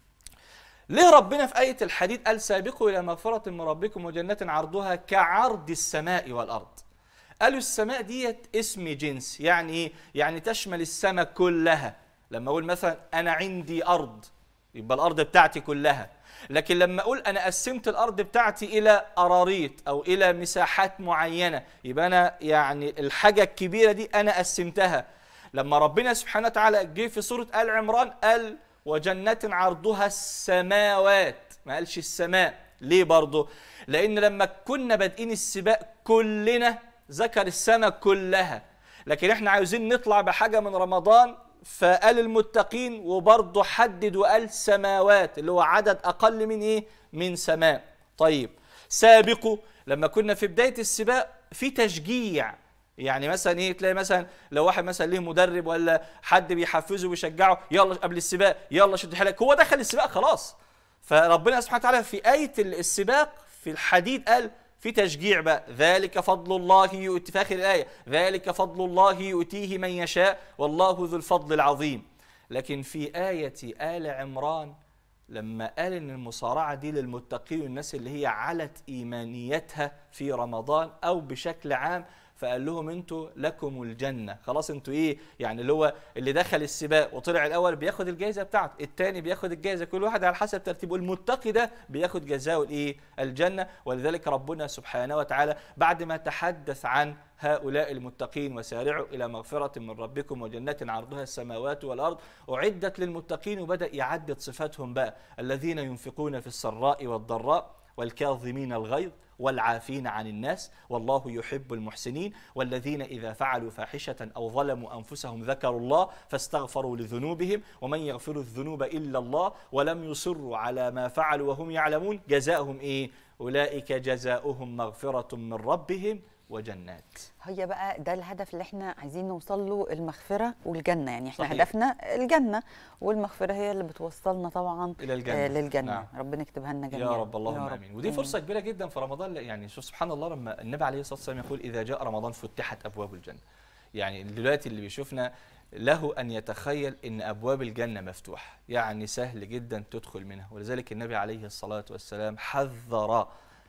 S5: ليه ربنا في آية الحديد قال سابقوا إلى مغفرة من ربكم وجنة عرضها كعرض السماء والأرض؟ قالوا السماء ديت اسم جنس، يعني ايه؟ يعني تشمل السماء كلها. لما أقول مثلا أنا عندي أرض يبقى الأرض بتاعتي كلها، لكن لما أقول أنا قسمت الأرض بتاعتي إلى أراريط أو إلى مساحات معينة يبقى أنا يعني الحاجة الكبيرة دي أنا قسمتها. لما ربنا سبحانه وتعالى جه في سورة آل عمران قال وجنة عرضها السماوات، ما قالش السماء. ليه برضه؟ لأن لما كنا بادئين السباق كلنا ذكر السماء كلها، لكن احنا عاوزين نطلع بحاجة من رمضان فقال المتقين وبرضه حدد وقال سماوات اللي هو عدد أقل من إيه؟ من سماء. طيب سابقوا لما كنا في بداية السباق في تشجيع، يعني مثلا ايه؟ تلاقي مثلا لو واحد مثلا ليه مدرب ولا حد بيحفزه ويشجعه يلا قبل السباق يلا شد حيلك، هو دخل السباق خلاص. فربنا سبحانه وتعالى في آية السباق في الحديد قال في تشجيع بقى، ذلك فضل الله يؤتي، في آخر الآية ذلك فضل الله يؤتيه من يشاء والله ذو الفضل العظيم. لكن في آية آل عمران لما قال إن المصارعة دي للمتقين والناس اللي هي علت إيمانيتها في رمضان أو بشكل عام، فقال لهم انتوا لكم الجنة. خلاص انتوا ايه؟ يعني اللي هو اللي دخل السباق وطلع الأول بياخد الجائزة بتاعته، الثاني بياخد الجائزة، كل واحد على حسب ترتيبه، المتقي ده بياخد جزاؤه الايه؟ الجنة. ولذلك ربنا سبحانه وتعالى بعد ما تحدث عن هؤلاء المتقين وسارعوا إلى مغفرة من ربكم وجنة عرضها السماوات والأرض أعدت للمتقين، وبدأ يعدد صفاتهم بقى، الذين ينفقون في السراء والضراء والكاظمين الغيظ والعافين عن الناس والله يحب المحسنين، والذين إذا فعلوا فاحشة أو ظلموا أنفسهم ذكروا الله فاستغفروا لذنوبهم ومن يغفر الذنوب إلا الله ولم يصروا على ما فعلوا وهم يعلمون جزاؤهم إيه؟ أولئك جزاؤهم مغفرة من ربهم وجنات.
S1: هي بقى ده الهدف اللي احنا عايزين نوصل له، المغفرة والجنة. يعني احنا
S5: صحيح.
S1: هدفنا الجنة، والمغفرة هي اللي بتوصلنا طبعا
S5: إلى الجنة.
S1: آه للجنة.
S5: نعم.
S1: ربنا يكتبها لنا جميعا
S5: يا رب اللهم
S1: يا رب.
S5: امين. ودي فرصه كبيره جدا في رمضان. يعني شوف سبحان الله لما النبي عليه الصلاه والسلام يقول اذا جاء رمضان فتحت ابواب الجنه. يعني دلوقتي اللي بيشوفنا له ان يتخيل ان ابواب الجنه مفتوحه، يعني سهل جدا تدخل منها. ولذلك النبي عليه الصلاه والسلام حذر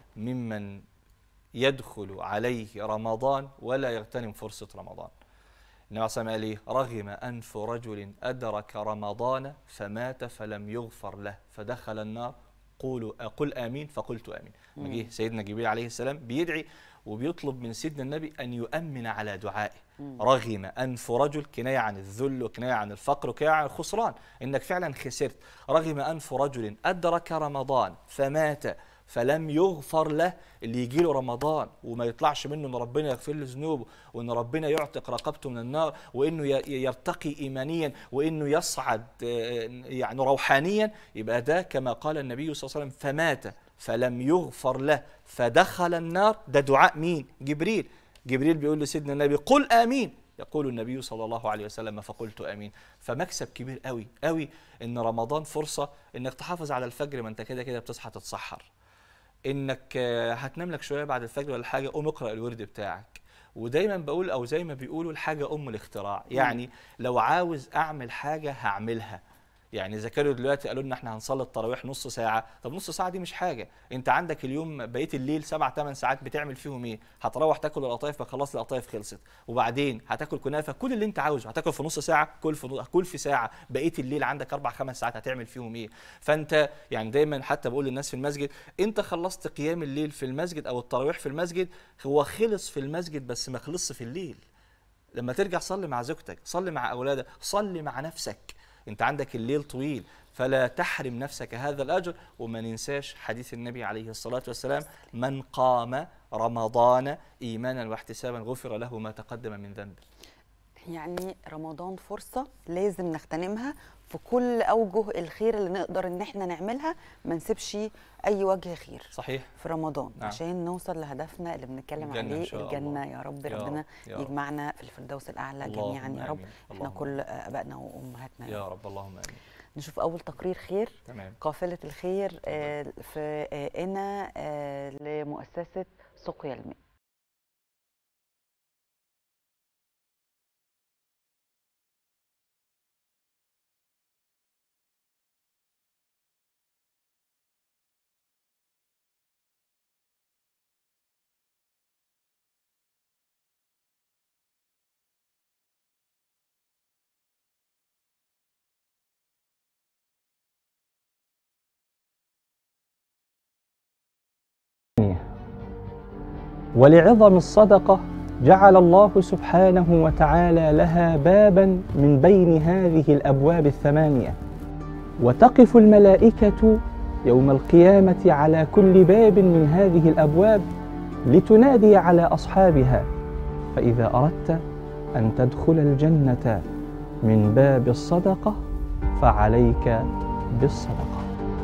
S5: ممن يدخل عليه رمضان ولا يغتنم فرصه رمضان. النبي عليه الصلاه والسلام قال ايه؟ رغم انف رجل ادرك رمضان فمات فلم يغفر له فدخل النار قولوا قل امين فقلت امين. لما جه سيدنا جبريل عليه السلام بيدعي وبيطلب من سيدنا النبي ان يؤمن على دعائه. رغم انف رجل كنايه عن الذل وكنايه عن الفقر وكنايه عن الخسران، انك فعلا خسرت. رغم انف رجل ادرك رمضان فمات فلم يغفر له، اللي يجي له رمضان وما يطلعش منه ان ربنا يغفر له ذنوبه وان ربنا يعتق رقبته من النار وانه يرتقي ايمانيا وانه يصعد يعني روحانيا، يبقى ده كما قال النبي صلى الله عليه وسلم فمات فلم يغفر له فدخل النار. ده دعاء مين؟ جبريل. جبريل بيقول لسيدنا النبي قل امين، يقول النبي صلى الله عليه وسلم فقلت امين. فمكسب كبير قوي قوي ان رمضان فرصه انك تحافظ على الفجر، ما انت كده كده بتصحى تتسحر، انك هتنام لك شويه بعد الفجر ولا حاجه قوم اقرا الورد بتاعك. ودايما بقول او زي ما بيقولوا الحاجه ام الاختراع، يعني لو عاوز اعمل حاجه هعملها. يعني اذا كانوا دلوقتي قالوا لنا احنا هنصلي التراويح نص ساعه، طب نص ساعه دي مش حاجه، انت عندك اليوم بقيه الليل سبع ثمان ساعات بتعمل فيهم ايه؟ هتروح تاكل القطايف فخلاص القطايف خلصت، وبعدين هتاكل كنافه، كل اللي انت عاوزه هتاكل في نص ساعه، كل في كل في ساعه، بقيه الليل عندك اربع خمس ساعات هتعمل فيهم ايه؟ فانت يعني دايما حتى بقول للناس في المسجد انت خلصت قيام الليل في المسجد او التراويح في المسجد، هو خلص في المسجد بس ما خلصش في الليل. لما ترجع صلي مع زوجتك، صلي مع اولادك، صلي مع نفسك، انت عندك الليل طويل فلا تحرم نفسك هذا الأجر. وما ننساش حديث النبي عليه الصلاة والسلام من قام رمضان إيمانا واحتسابا غفر له ما تقدم من ذنبه.
S1: يعني رمضان فرصة لازم نغتنمها في كل أوجه الخير اللي نقدر إن احنا نعملها، ما نسيبش أي وجه خير
S5: صحيح
S1: في رمضان.
S5: نعم.
S1: عشان نوصل لهدفنا اللي بنتكلم
S5: الجنة
S1: عليه،
S5: إن شاء
S1: الجنة
S5: الله.
S1: يا رب.
S5: يا
S1: ربنا
S5: رب.
S1: يجمعنا في الفردوس الأعلى جميعا يا رب. احنا كل آبائنا وأمهاتنا
S5: يا رب اللهم آمين.
S1: نشوف أول تقرير خير.
S5: تمام.
S1: قافلة الخير آه في آه إنا آه لمؤسسة سقيا الماء.
S6: ولعظم الصدقة جعل الله سبحانه وتعالى لها بابا من بين هذه الأبواب الثمانية، وتقف الملائكة يوم القيامة على كل باب من هذه الأبواب لتنادي على أصحابها: فإذا أردت أن تدخل الجنة من باب الصدقة فعليك بالصدقة.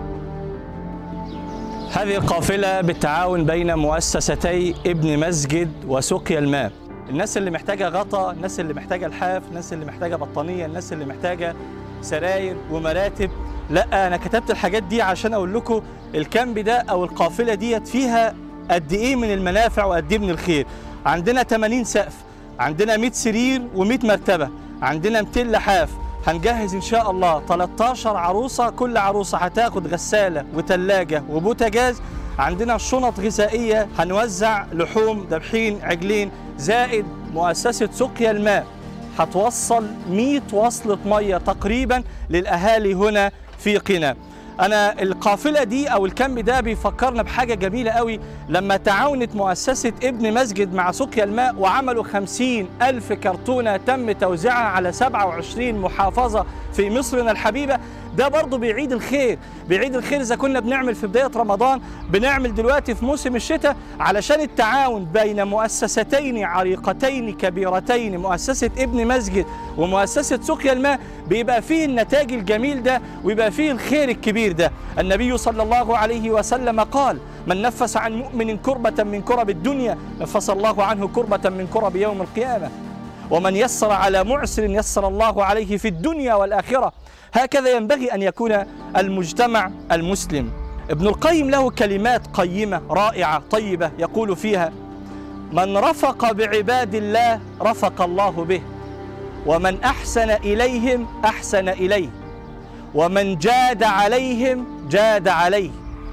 S6: هذه القافلة بالتعاون بين مؤسستي ابن مسجد وسقيا الماء. الناس اللي محتاجة غطا، الناس اللي محتاجة الحاف، الناس اللي محتاجة بطانية، الناس اللي محتاجة سراير ومراتب. لا، أنا كتبت الحاجات دي عشان أقول لكم الكامب ده أو القافلة ديت فيها قد إيه من المنافع وقد إيه من الخير. عندنا ثمانين سقف، عندنا مئة سرير ومئة مرتبة، عندنا مئتين لحاف. هنجهز إن شاء الله ثلاثة عشر عروسة، كل عروسة هتاخد غسالة وتلاجة وبوتاجاز. عندنا شنط غذائية، هنوزع لحوم ذبحين عجلين، زائد مؤسسة سقيا الماء هتوصل مئة وصلة مية تقريبا للأهالي هنا في قنا. أنا القافلة دي أو الكامب ده بيفكرنا بحاجة جميلة قوي، لما تعاونت مؤسسة ابن مسجد مع سقيا الماء وعملوا خمسين ألف كرتونة تم توزيعها على سبعة وعشرين محافظة في مصرنا الحبيبة. ده برضو بيعيد الخير، بيعيد الخير. إذا كنا بنعمل في بداية رمضان، بنعمل دلوقتي في موسم الشتاء، علشان التعاون بين مؤسستين عريقتين كبيرتين، مؤسسة ابن مسجد ومؤسسة سقيا الماء، بيبقى فيه النتاج الجميل ده ويبقى فيه الخير الكبير ده. النبي صلى الله عليه وسلم قال: من نفس عن مؤمن كربة من كرب الدنيا نفس الله عنه كربة من كرب يوم القيامة، ومن يسر على معسر يسر الله عليه في الدنيا والآخرة. هكذا ينبغي أن يكون المجتمع المسلم. ابن القيم له كلمات قيمة رائعة طيبة يقول فيها: من رفق بعباد الله رفق الله به، ومن أحسن إليهم أحسن إليه، ومن جاد عليهم جاد عليه،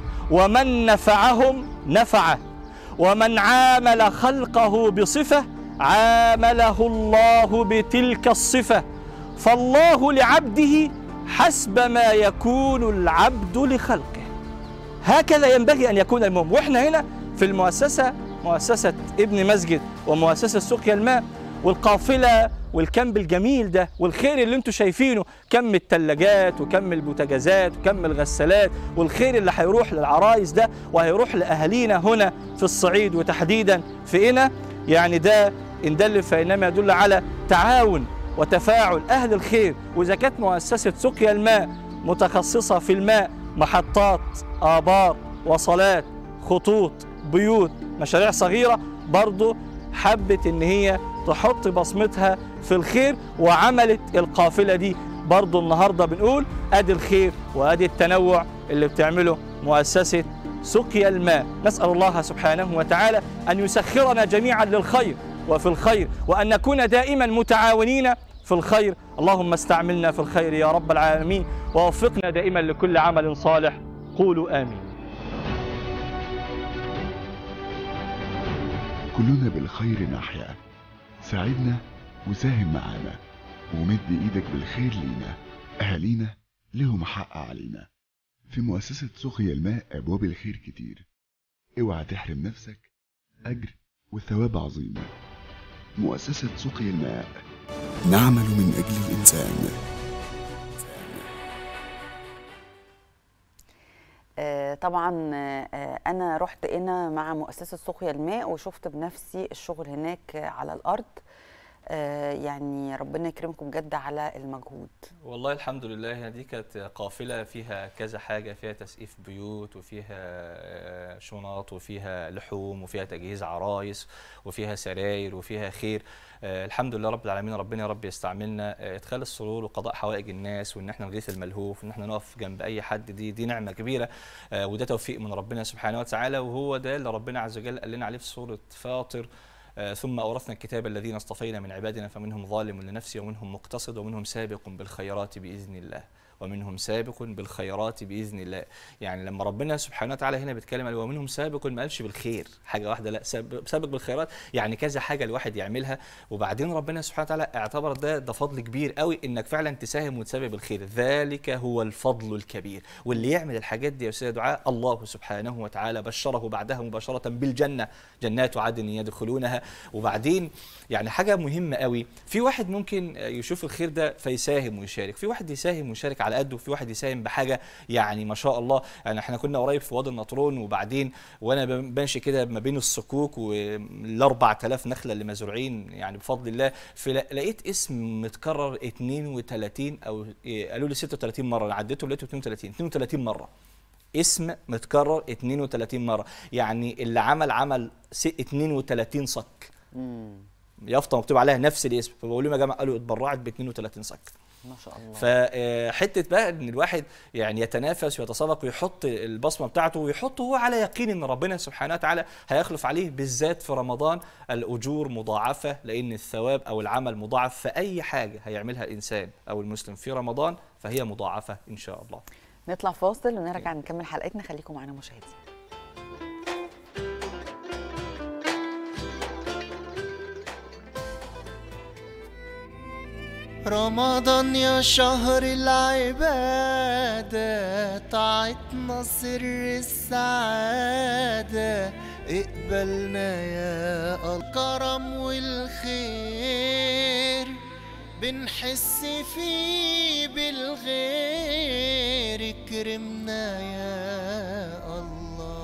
S6: ومن نفعهم نفعه، ومن عامل خلقه بصفة عامله الله بتلك الصفة، فالله لعبده حسب ما يكون العبد لخلقه. هكذا ينبغي أن يكون المؤمن. وإحنا هنا في المؤسسة، مؤسسة ابن مسجد ومؤسسة سقيا الماء والقافلة والكامب الجميل ده والخير اللي انتم شايفينه، كم الثلاجات وكم البوتاجازات وكم الغسالات، والخير اللي هيروح للعرايس ده وهيروح لأهالينا هنا في الصعيد وتحديدا في قنا، يعني ده إن دل فإنما يدل على تعاون وتفاعل أهل الخير. وإذا كانت مؤسسة سقيا الماء متخصصة في الماء، محطات، آبار، وصلات، خطوط، بيوت، مشاريع صغيرة، برضو حبت إن هي تحط بصمتها في الخير وعملت القافلة دي. برضو النهاردة بنقول أدي الخير وأدي التنوع اللي بتعمله مؤسسة سقيا الماء. نسأل الله سبحانه وتعالى أن يسخرنا جميعا للخير وفي الخير، وأن نكون دائما متعاونين في الخير. اللهم استعملنا في الخير يا رب العالمين، ووفقنا دائما لكل عمل صالح. قولوا آمين.
S7: كلنا بالخير نحيا، ساعدنا وساهم معانا ومد ايدك بالخير لينا. اهالينا لهم حق علينا. في مؤسسة سقيا الماء ابواب الخير كتير، اوعى تحرم نفسك اجر وثواب عظيم. مؤسسة سقيا الماء، نعمل من اجل الانسان.
S1: آه طبعا آه انا رحت هنا مع مؤسسه سقيا الماء وشفت بنفسي الشغل هناك على الارض. آه يعني ربنا يكرمكم بجد على المجهود.
S5: والله الحمد لله. دي كانت قافله فيها كذا حاجه، فيها تسقيف بيوت وفيها شنط وفيها لحوم وفيها تجهيز عرايس وفيها سراير وفيها خير. آه الحمد لله رب العالمين. ربنا يا رب يستعملنا. آه ادخال السرور وقضاء حوائج الناس، وان احنا نغيث الملهوف، وان احنا نقف جنب اي حد، دي دي نعمه كبيره. آه وده توفيق من ربنا سبحانه وتعالى، وهو ده اللي ربنا عز وجل قال لنا عليه في سوره فاطر: آه ثم أورثنا الكتاب الذين اصطفينا من عبادنا فمنهم ظالم لنفسه ومنهم مقتصد ومنهم سابق بالخيرات بإذن الله. ومنهم سابق بالخيرات باذن الله. يعني لما ربنا سبحانه وتعالى هنا بيتكلم على ومنهم سابق، ما قالش بالخير حاجه واحده، لا، سابق بالخيرات يعني كذا حاجه الواحد يعملها. وبعدين ربنا سبحانه وتعالى اعتبر ده ده فضل كبير قوي انك فعلا تساهم وتسبب الخير، ذلك هو الفضل الكبير. واللي يعمل الحاجات دي يا استاذ دعاء الله سبحانه وتعالى بشره بعدها مباشره بالجنه، جنات عدن يدخلونها. وبعدين يعني حاجه مهمه قوي، في واحد ممكن يشوف الخير ده فيساهم ويشارك، في واحد يساهم ويشارك على قده، وفي واحد يساهم بحاجه يعني ما شاء الله. يعني احنا كنا قريب في وادي النطرون، وبعدين وانا ماشي كده ما بين الصكوك وال أربعة آلاف نخله اللي مزروعين يعني بفضل الله، لقيت اسم متكرر اثنين وثلاثين او قالوا لي ستة وثلاثين مره، انا عديته لقيته اثنين وثلاثين اثنين وثلاثين مره، اسم متكرر اثنين وثلاثين مره. يعني اللي عمل عمل اثنين وثلاثين صك، يافطه مكتوب عليها نفس الاسم. فبقول لهم يا جماعه، قالوا اتبرعت ب اثنين وثلاثين صك
S1: ما شاء الله.
S5: فحته بقى ان الواحد يعني يتنافس ويتسابق ويحط البصمه بتاعته، ويحطه هو على يقين ان ربنا سبحانه وتعالى هيخلف عليه، بالذات في رمضان الاجور مضاعفه، لان الثواب او العمل مضاعف. فاي حاجه هيعملها الانسان او المسلم في رمضان فهي مضاعفه ان شاء الله.
S1: نطلع فاصل ونرجع نكمل حلقتنا، خليكم معنا مشاهدين.
S4: رمضان يا شهر العبادة، طاعتنا سر السعادة، اقبلنا يا الكرم والخير، بنحس فيه بالغير، اكرمنا يا الله.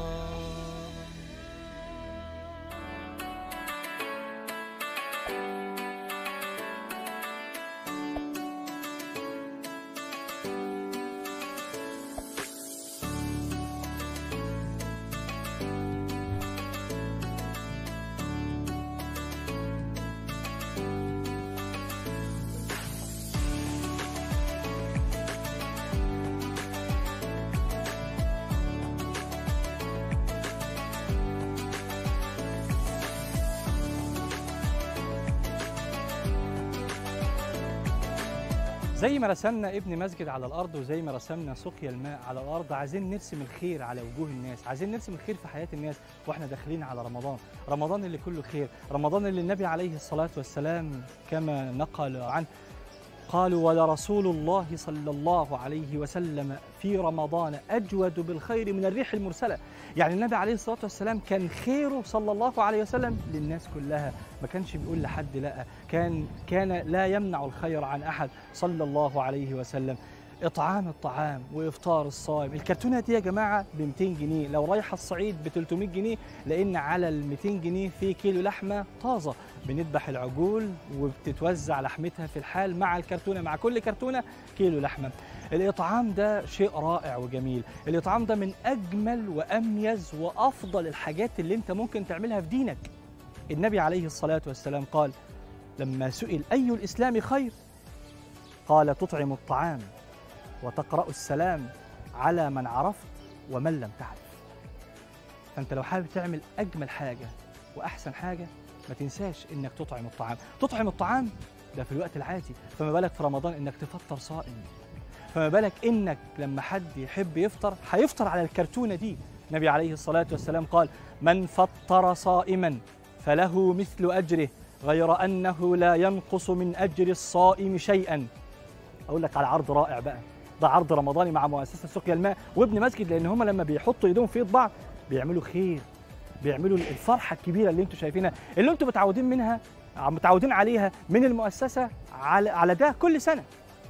S6: زي ما رسمنا ابن مسجد على الارض، وزي ما رسمنا سقيا الماء على الارض، عايزين نرسم الخير على وجوه الناس، عايزين نرسم الخير في حياه الناس واحنا داخلين على رمضان، رمضان اللي كله خير، رمضان اللي النبي عليه الصلاه والسلام كما نقل عنه قالوا ولرسول الله صلى الله عليه وسلم في رمضان أجود بالخير من الريح المرسلة. يعني النبي عليه الصلاة والسلام كان خيره صلى الله عليه وسلم للناس كلها، ما كانش بيقول لحد لا، كان كان لا يمنع الخير عن أحد صلى الله عليه وسلم. إطعام الطعام وإفطار الصائم، الكرتونة دي يا جماعة ب مئتين جنيه، لو رايحة الصعيد ب ثلاثمئة جنيه، لأن على ال مئتين جنيه في كيلو لحمة طازة، بنذبح العجول وبتتوزع لحمتها في الحال مع الكرتونة، مع كل كرتونة كيلو لحمة. الإطعام ده شيء رائع وجميل، الإطعام ده من أجمل وأميز وأفضل الحاجات اللي أنت ممكن تعملها في دينك. النبي عليه الصلاة والسلام قال لما سئل أي الإسلام خير؟ قال تطعم الطعام وتقرأ السلام على من عرفت ومن لم تعرف. فأنت لو حابب تعمل أجمل حاجة وأحسن حاجة، ما تنساش إنك تطعم الطعام. تطعم الطعام ده في الوقت العادي، فما بالك في رمضان إنك تفطر صائم، فما بالك إنك لما حد يحب يفطر هيفطر على الكرتونة دي. النبي عليه الصلاة والسلام قال من فطر صائما فله مثل أجره غير أنه لا ينقص من أجر الصائم شيئا. أقول لك على عرض رائع بقى، ده عرض رمضاني مع مؤسسة سقيا الماء وابن مسجد، لأن هم لما بيحطوا ايدهم في ايد بعض بيعملوا خير، بيعملوا الفرحة الكبيرة اللي انتم شايفينها، اللي انتم متعودين منها متعودين عليها من المؤسسة على على ده كل سنة.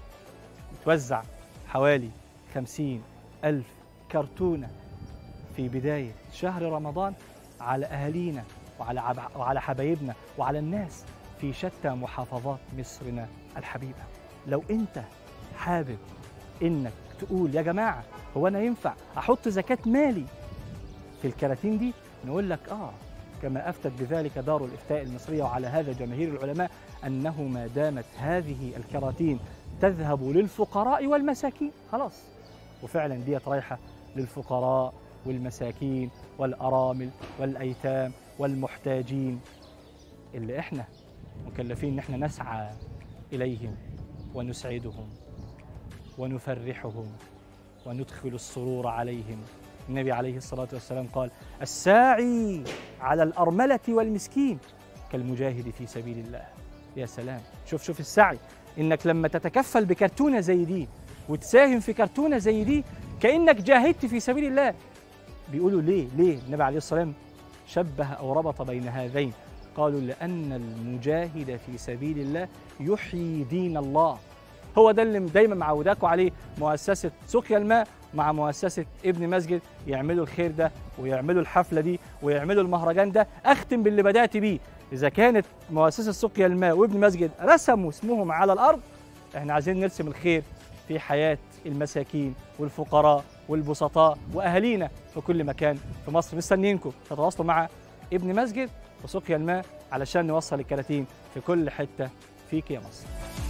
S6: توزع حوالي خمسين ألف كرتونة في بداية شهر رمضان على أهالينا وعلى وعلى حبايبنا وعلى الناس في شتى محافظات مصرنا الحبيبة. لو انت حابب انك تقول يا جماعه هو انا ينفع احط زكاه مالي في الكراتين دي، نقول لك اه كما افتت بذلك دار الافتاء المصريه، وعلى هذا جماهير العلماء، انه ما دامت هذه الكراتين تذهب للفقراء والمساكين خلاص، وفعلا ديت رايحه للفقراء والمساكين والارامل والايتام والمحتاجين اللي احنا مكلفين ان احنا نسعى اليهم ونسعدهم ونفرحهم وندخل السرور عليهم. النبي عليه الصلاة والسلام قال: الساعي على الأرملة والمسكين كالمجاهد في سبيل الله. يا سلام، شوف شوف السعي، إنك لما تتكفل بكرتونة زي دي وتساهم في كرتونة زي دي كأنك جاهدت في سبيل الله. بيقولوا ليه؟ ليه النبي عليه الصلاة والسلام شبه أو ربط بين هذين؟ قالوا: لأن المجاهد في سبيل الله يحيي دين الله. هو ده اللي دايما معوداكوا عليه مؤسسة سقيا الماء مع مؤسسة ابن مسجد، يعملوا الخير ده ويعملوا الحفلة دي ويعملوا المهرجان ده. أختم باللي بدأت بيه، إذا كانت مؤسسة سقيا الماء وابن مسجد رسموا اسمهم على الأرض، احنا عايزين نرسم الخير في حياة المساكين والفقراء والبسطاء وأهالينا في كل مكان في مصر. مستنيينكم تتواصلوا مع ابن مسجد وسقيا الماء علشان نوصل الكراتين في كل حتة فيك يا مصر.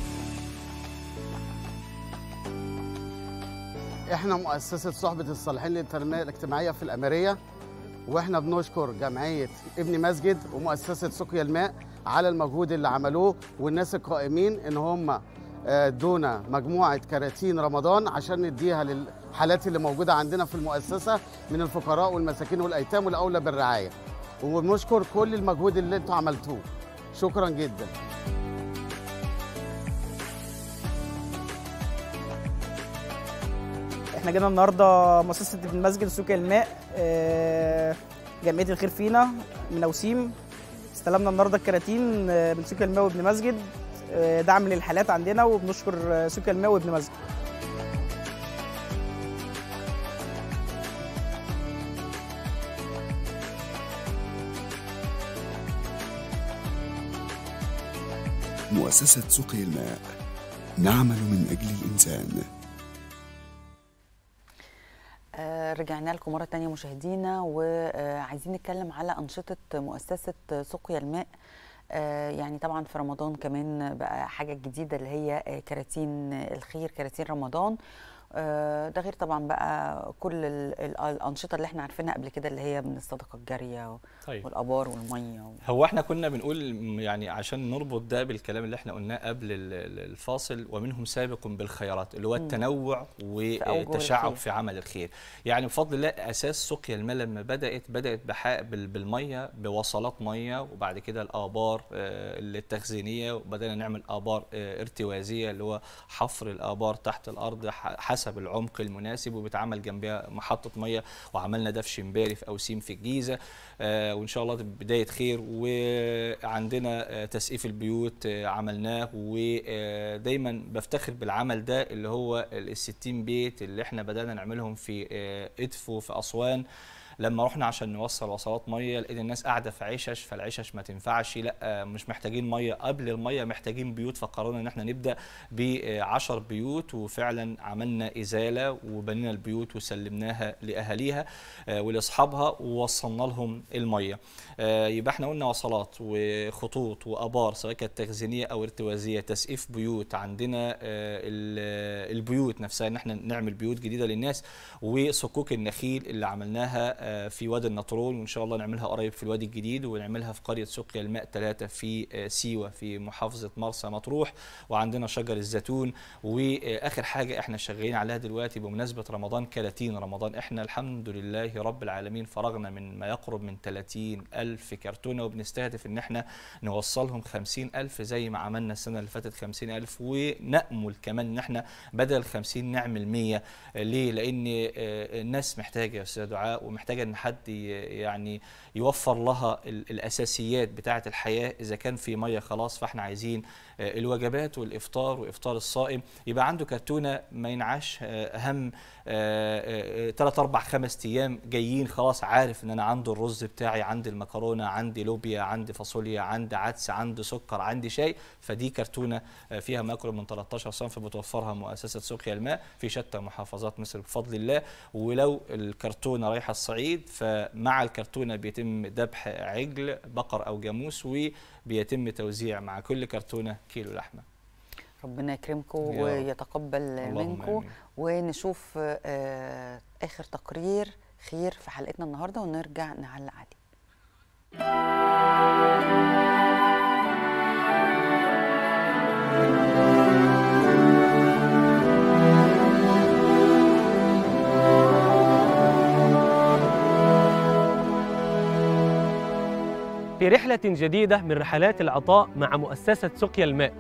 S8: احنا مؤسسة صحبة الصالحين للتنمية الاجتماعية في الأميرية، واحنا بنشكر جمعية ابن مسجد ومؤسسة سقيا الماء على المجهود اللي عملوه، والناس القائمين ان هم ادونا مجموعة كراتين رمضان عشان نديها للحالات اللي موجودة عندنا في المؤسسة من الفقراء والمساكين والأيتام والأولى بالرعاية. وبنشكر كل المجهود اللي انتوا عملتوه، شكرا جدا.
S9: احنا جينا النهارده مؤسسه ابن مسجد سقيا الماء، جمعيه الخير فينا من اوسيم. استلمنا النهارده الكراتين من سقيا الماء وابن مسجد دعم للحالات عندنا، وبنشكر سقيا الماء وابن مسجد.
S7: مؤسسة سقيا الماء، نعمل من أجل الإنسان.
S1: آه رجعنا لكم مرة تانية مشاهدينا، وعايزين نتكلم على أنشطة مؤسسة سقيا الماء. آه يعني طبعا في رمضان كمان بقى حاجة جديدة اللي هي كراتين الخير، كراتين رمضان. آه ده غير طبعا بقى كل الأنشطة اللي احنا عارفينها قبل كده اللي هي من الصدقة الجارية طيب. والآبار والمية و...
S5: هو احنا كنا بنقول يعني عشان نربط ده بالكلام اللي احنا قلناه قبل الفاصل، ومنهم سابق بالخيرات اللي هو التنوع والتشعب في عمل الخير. يعني بفضل الله اساس سقيا الماء لما بدات بدات بالميه، بوصلات ميه، وبعد كده الآبار التخزينيه، وبدانا نعمل آبار ارتوازيه اللي هو حفر الآبار تحت الارض حسب العمق المناسب، وبتعمل جنبها محطه ميه، وعملنا ده في شمباري في اوسيم في الجيزه. آه وان شاء الله بدايه خير. وعندنا آه تسقيف البيوت آه عملناه، ودايما بفتخر بالعمل ده اللي هو الستين بيت اللي احنا بدانا نعملهم في آه ادفو في اسوان. لما رحنا عشان نوصل وصلات ميه لقينا الناس قاعده في عشش، فالعشش ما تنفعش، لا مش محتاجين ميه، قبل الميه محتاجين بيوت، فقررنا ان احنا نبدا بعشر بيوت، وفعلا عملنا ازاله وبنينا البيوت وسلمناها لاهاليها ولاصحابها ووصلنا لهم الميه. يبقى احنا قلنا وصلات وخطوط وابار سواء كانت تخزينيه او ارتوازيه، تسقيف بيوت، عندنا البيوت نفسها ان احنا نعمل بيوت جديده للناس، وصكوك النخيل اللي عملناها في وادي النطرون، وان شاء الله نعملها قريب في الوادي الجديد، ونعملها في قريه سقيا الماء ثلاثه في سيوه في محافظه مرسى مطروح. وعندنا شجر الزيتون. واخر حاجه احنا شغالين عليها دلوقتي بمناسبه رمضان، كراتين رمضان. احنا الحمد لله رب العالمين فرغنا من ما يقرب من ثلاثين ألف كرتونه، وبنستهدف ان احنا نوصلهم خمسين ألف زي ما عملنا السنه اللي فاتت خمسين ألف، ونأمل كمان ان احنا بدل خمسين نعمل مية. ليه؟ لان الناس محتاجه يا استاذ دعاء، ومحتاجه ان حد يعني يوفر لها الاساسيات بتاعه الحياه. اذا كان في ميه خلاص، فاحنا عايزين الوجبات والافطار وافطار الصائم يبقى عنده كرتونه ما ينعش هم ثلاث اربع خمس ايام جايين، خلاص عارف ان انا عندي الرز بتاعي، عندي المكرونه، عندي لوبيا، عندي فاصوليا، عندي عدس، عندي سكر، عندي شاي. فدي كرتونه فيها ما يقرب من ثلاثة عشر صنف بتوفرها مؤسسه سقيا الماء في شتى محافظات مصر بفضل الله. ولو الكرتونه رايحه الصعيد، فمع الكرتونه بيتم ذبح عجل بقر او جاموس، وبيتم توزيع مع كل كرتونه كيلو لحمه.
S1: ربنا يكرمكم ويتقبل منكم. ونشوف آه اخر تقرير خير في حلقتنا النهارده ونرجع نعلق عليه.
S10: في رحلة جديدة من رحلات العطاء مع مؤسسة سقيا الماء.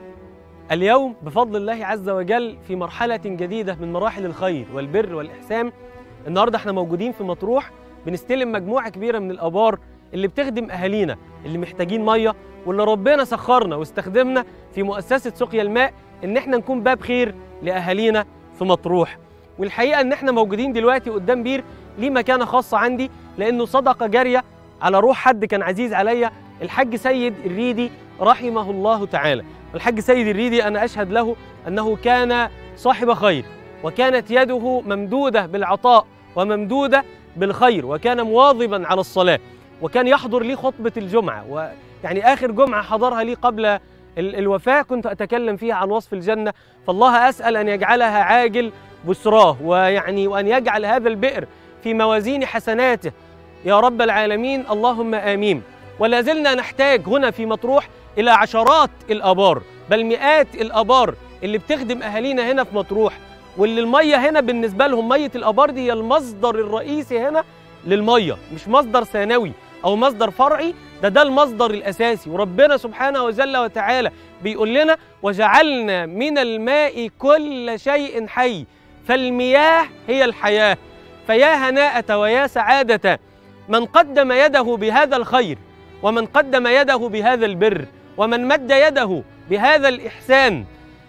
S10: اليوم بفضل الله عز وجل في مرحلة جديدة من مراحل الخير والبر والإحسان. النهاردة احنا موجودين في مطروح بنستلم مجموعة كبيرة من الآبار اللي بتخدم أهالينا اللي محتاجين مية، واللي ربنا سخرنا واستخدمنا في مؤسسة سقيا الماء إن احنا نكون باب خير لأهالينا في مطروح. والحقيقة إن احنا موجودين دلوقتي قدام بير ليه مكانة خاصة عندي، لأنه صدقة جارية على روح حد كان عزيز عليا، الحاج سيد الريدي رحمه الله تعالى. والحاج سيد الريدي أنا أشهد له أنه كان صاحب خير، وكانت يده ممدودة بالعطاء وممدودة بالخير، وكان مواظبا على الصلاة، وكان يحضر لي خطبة الجمعة. ويعني آخر جمعة حضرها لي قبل الوفاة كنت أتكلم فيها عن وصف الجنة، فالله أسأل أن يجعلها عاجل بسراه، ويعني وأن يجعل هذا البئر في موازين حسناته يا رب العالمين، اللهم آمين. ولا زلنا نحتاج هنا في مطروح إلى عشرات الآبار بل مئات الآبار اللي بتخدم أهالينا هنا في مطروح، واللي المية هنا بالنسبة لهم مية الآبار دي هي المصدر الرئيسي هنا للمية، مش مصدر ثانوي أو مصدر فرعي، ده ده المصدر الأساسي. وربنا سبحانه وجل وتعالى بيقول لنا وجعلنا من الماء كل شيء حي فالمياه هي الحياة. فيا هناءة ويا سعادة من قدم يده بهذا الخير، ومن قدم يده بهذا البر، ومن مد يده بهذا الإحسان،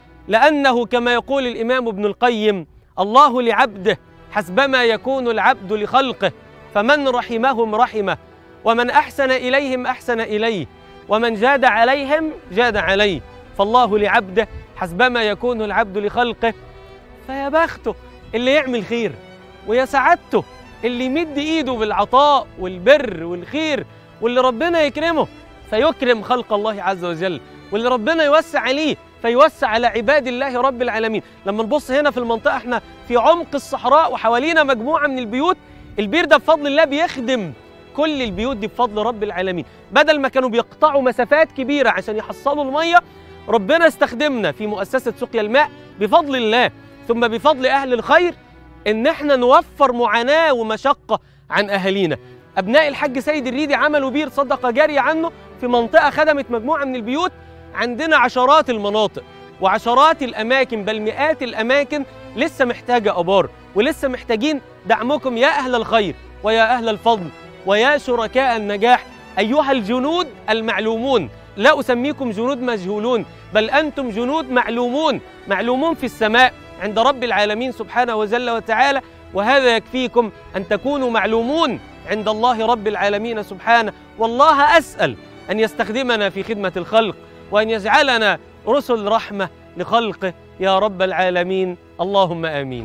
S10: لأنه كما يقول الإمام ابن القيم الله لعبده حسبما يكون العبد لخلقه، فمن رحمهم رحمه، ومن أحسن إليهم أحسن إليه، ومن جاد عليهم جاد عليه، فالله لعبده حسبما يكون العبد لخلقه. فيا بخته اللي يعمل خير، ويا سعادته اللي يمد إيده بالعطاء والبر والخير، واللي ربنا يكرمه فيكرم خلق الله عز وجل، واللي ربنا يوسع عليه فيوسع على عباد الله رب العالمين. لما نبص هنا في المنطقة احنا في عمق الصحراء وحوالينا مجموعة من البيوت، البير ده بفضل الله بيخدم كل البيوت دي بفضل رب العالمين. بدل ما كانوا بيقطعوا مسافات كبيرة عشان يحصلوا المية، ربنا استخدمنا في مؤسسة سقيا الماء بفضل الله ثم بفضل أهل الخير إن احنا نوفر معاناة ومشقة عن أهالينا. أبناء الحاج سيد الريدي عملوا بير صدقة جارية عنه في منطقة خدمت مجموعة من البيوت. عندنا عشرات المناطق وعشرات الأماكن بل مئات الأماكن لسه محتاجة آبار، ولسه محتاجين دعمكم يا أهل الخير ويا أهل الفضل ويا شركاء النجاح أيها الجنود المعلومون. لا أسميكم جنود مجهولون، بل أنتم جنود معلومون، معلومون في السماء عند رب العالمين سبحانه وجل وتعالى، وهذا يكفيكم أن تكونوا معلومون عند الله رب العالمين سبحانه. والله أسأل أن يستخدمنا في خدمة الخلق، وأن يجعلنا رسل رحمة لخلقه يا رب العالمين، اللهم آمين.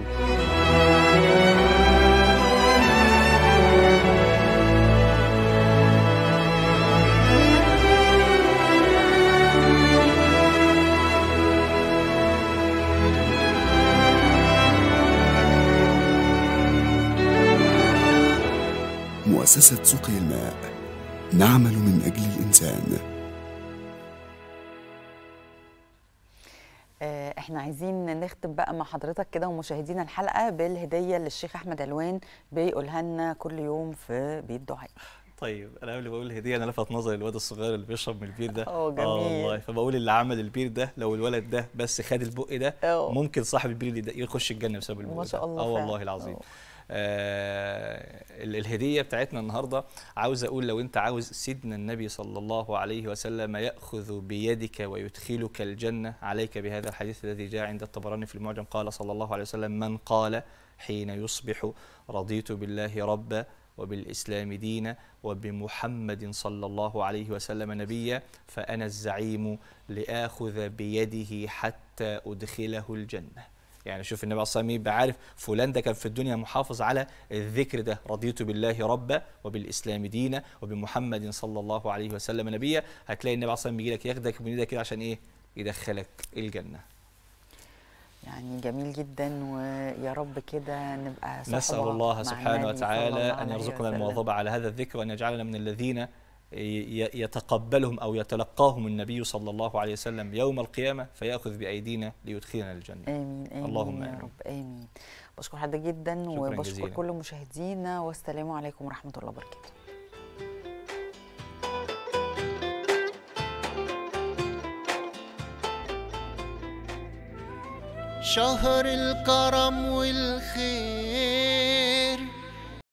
S7: مؤسسة سقيا الماء، نعمل من أجل الإنسان.
S1: احنا عايزين نختم بقى مع حضرتك كده ومشاهدينا الحلقة بالهدية اللي الشيخ أحمد علوان بيقولها لنا كل يوم في بيت دعاء.
S5: طيب انا قبل ما اقول الهديه انا لفت نظري الواد الصغير اللي بيشرب من البير ده.
S1: اه جميل.
S5: اه والله، فبقول اللي عمل البير ده لو الولد ده بس خد البق ده أوه. ممكن صاحب البير ده يخش الجنه بسبب البق.
S1: ما شاء الله.
S5: اه والله العظيم. آه الهديه بتاعتنا النهارده عاوز اقول لو انت عاوز سيدنا النبي صلى الله عليه وسلم ياخذ بيدك ويدخلك الجنه، عليك بهذا الحديث الذي جاء عند الطبراني في المعجم. قال صلى الله عليه وسلم: من قال حين يصبح رضيت بالله ربا وبالإسلام دينا وبمحمد صلى الله عليه وسلم نبيا فأنا الزعيم لآخذ بيده حتى أدخله الجنة. يعني شوف النبي عليه الصلاة والسلام يبقى عارف فلان ده كان في الدنيا محافظ على الذكر ده، رضيت بالله ربا وبالإسلام دينا وبمحمد صلى الله عليه وسلم نبيا، هتلاقي النبي عليه الصلاة والسلام بيجي لك ياخدك من ايدك كده عشان ايه؟ يدخلك الجنة.
S1: يعني جميل جدا، ويا رب كده نبقى صحبة.
S5: نسأل الله سبحانه وتعالى أن يرزقنا المواظبة على هذا الذكر، وأن يجعلنا من الذين يتقبلهم أو يتلقاهم النبي صلى الله عليه وسلم يوم القيامة فيأخذ بأيدينا ليدخلنا الجنة.
S1: آمين آمين اللهم يا رب آمين. بشكر حضرتك جدا وبشكر جزيلا. كل مشاهدينا، والسلام عليكم ورحمة الله وبركاته.
S4: شهر الكرم والخير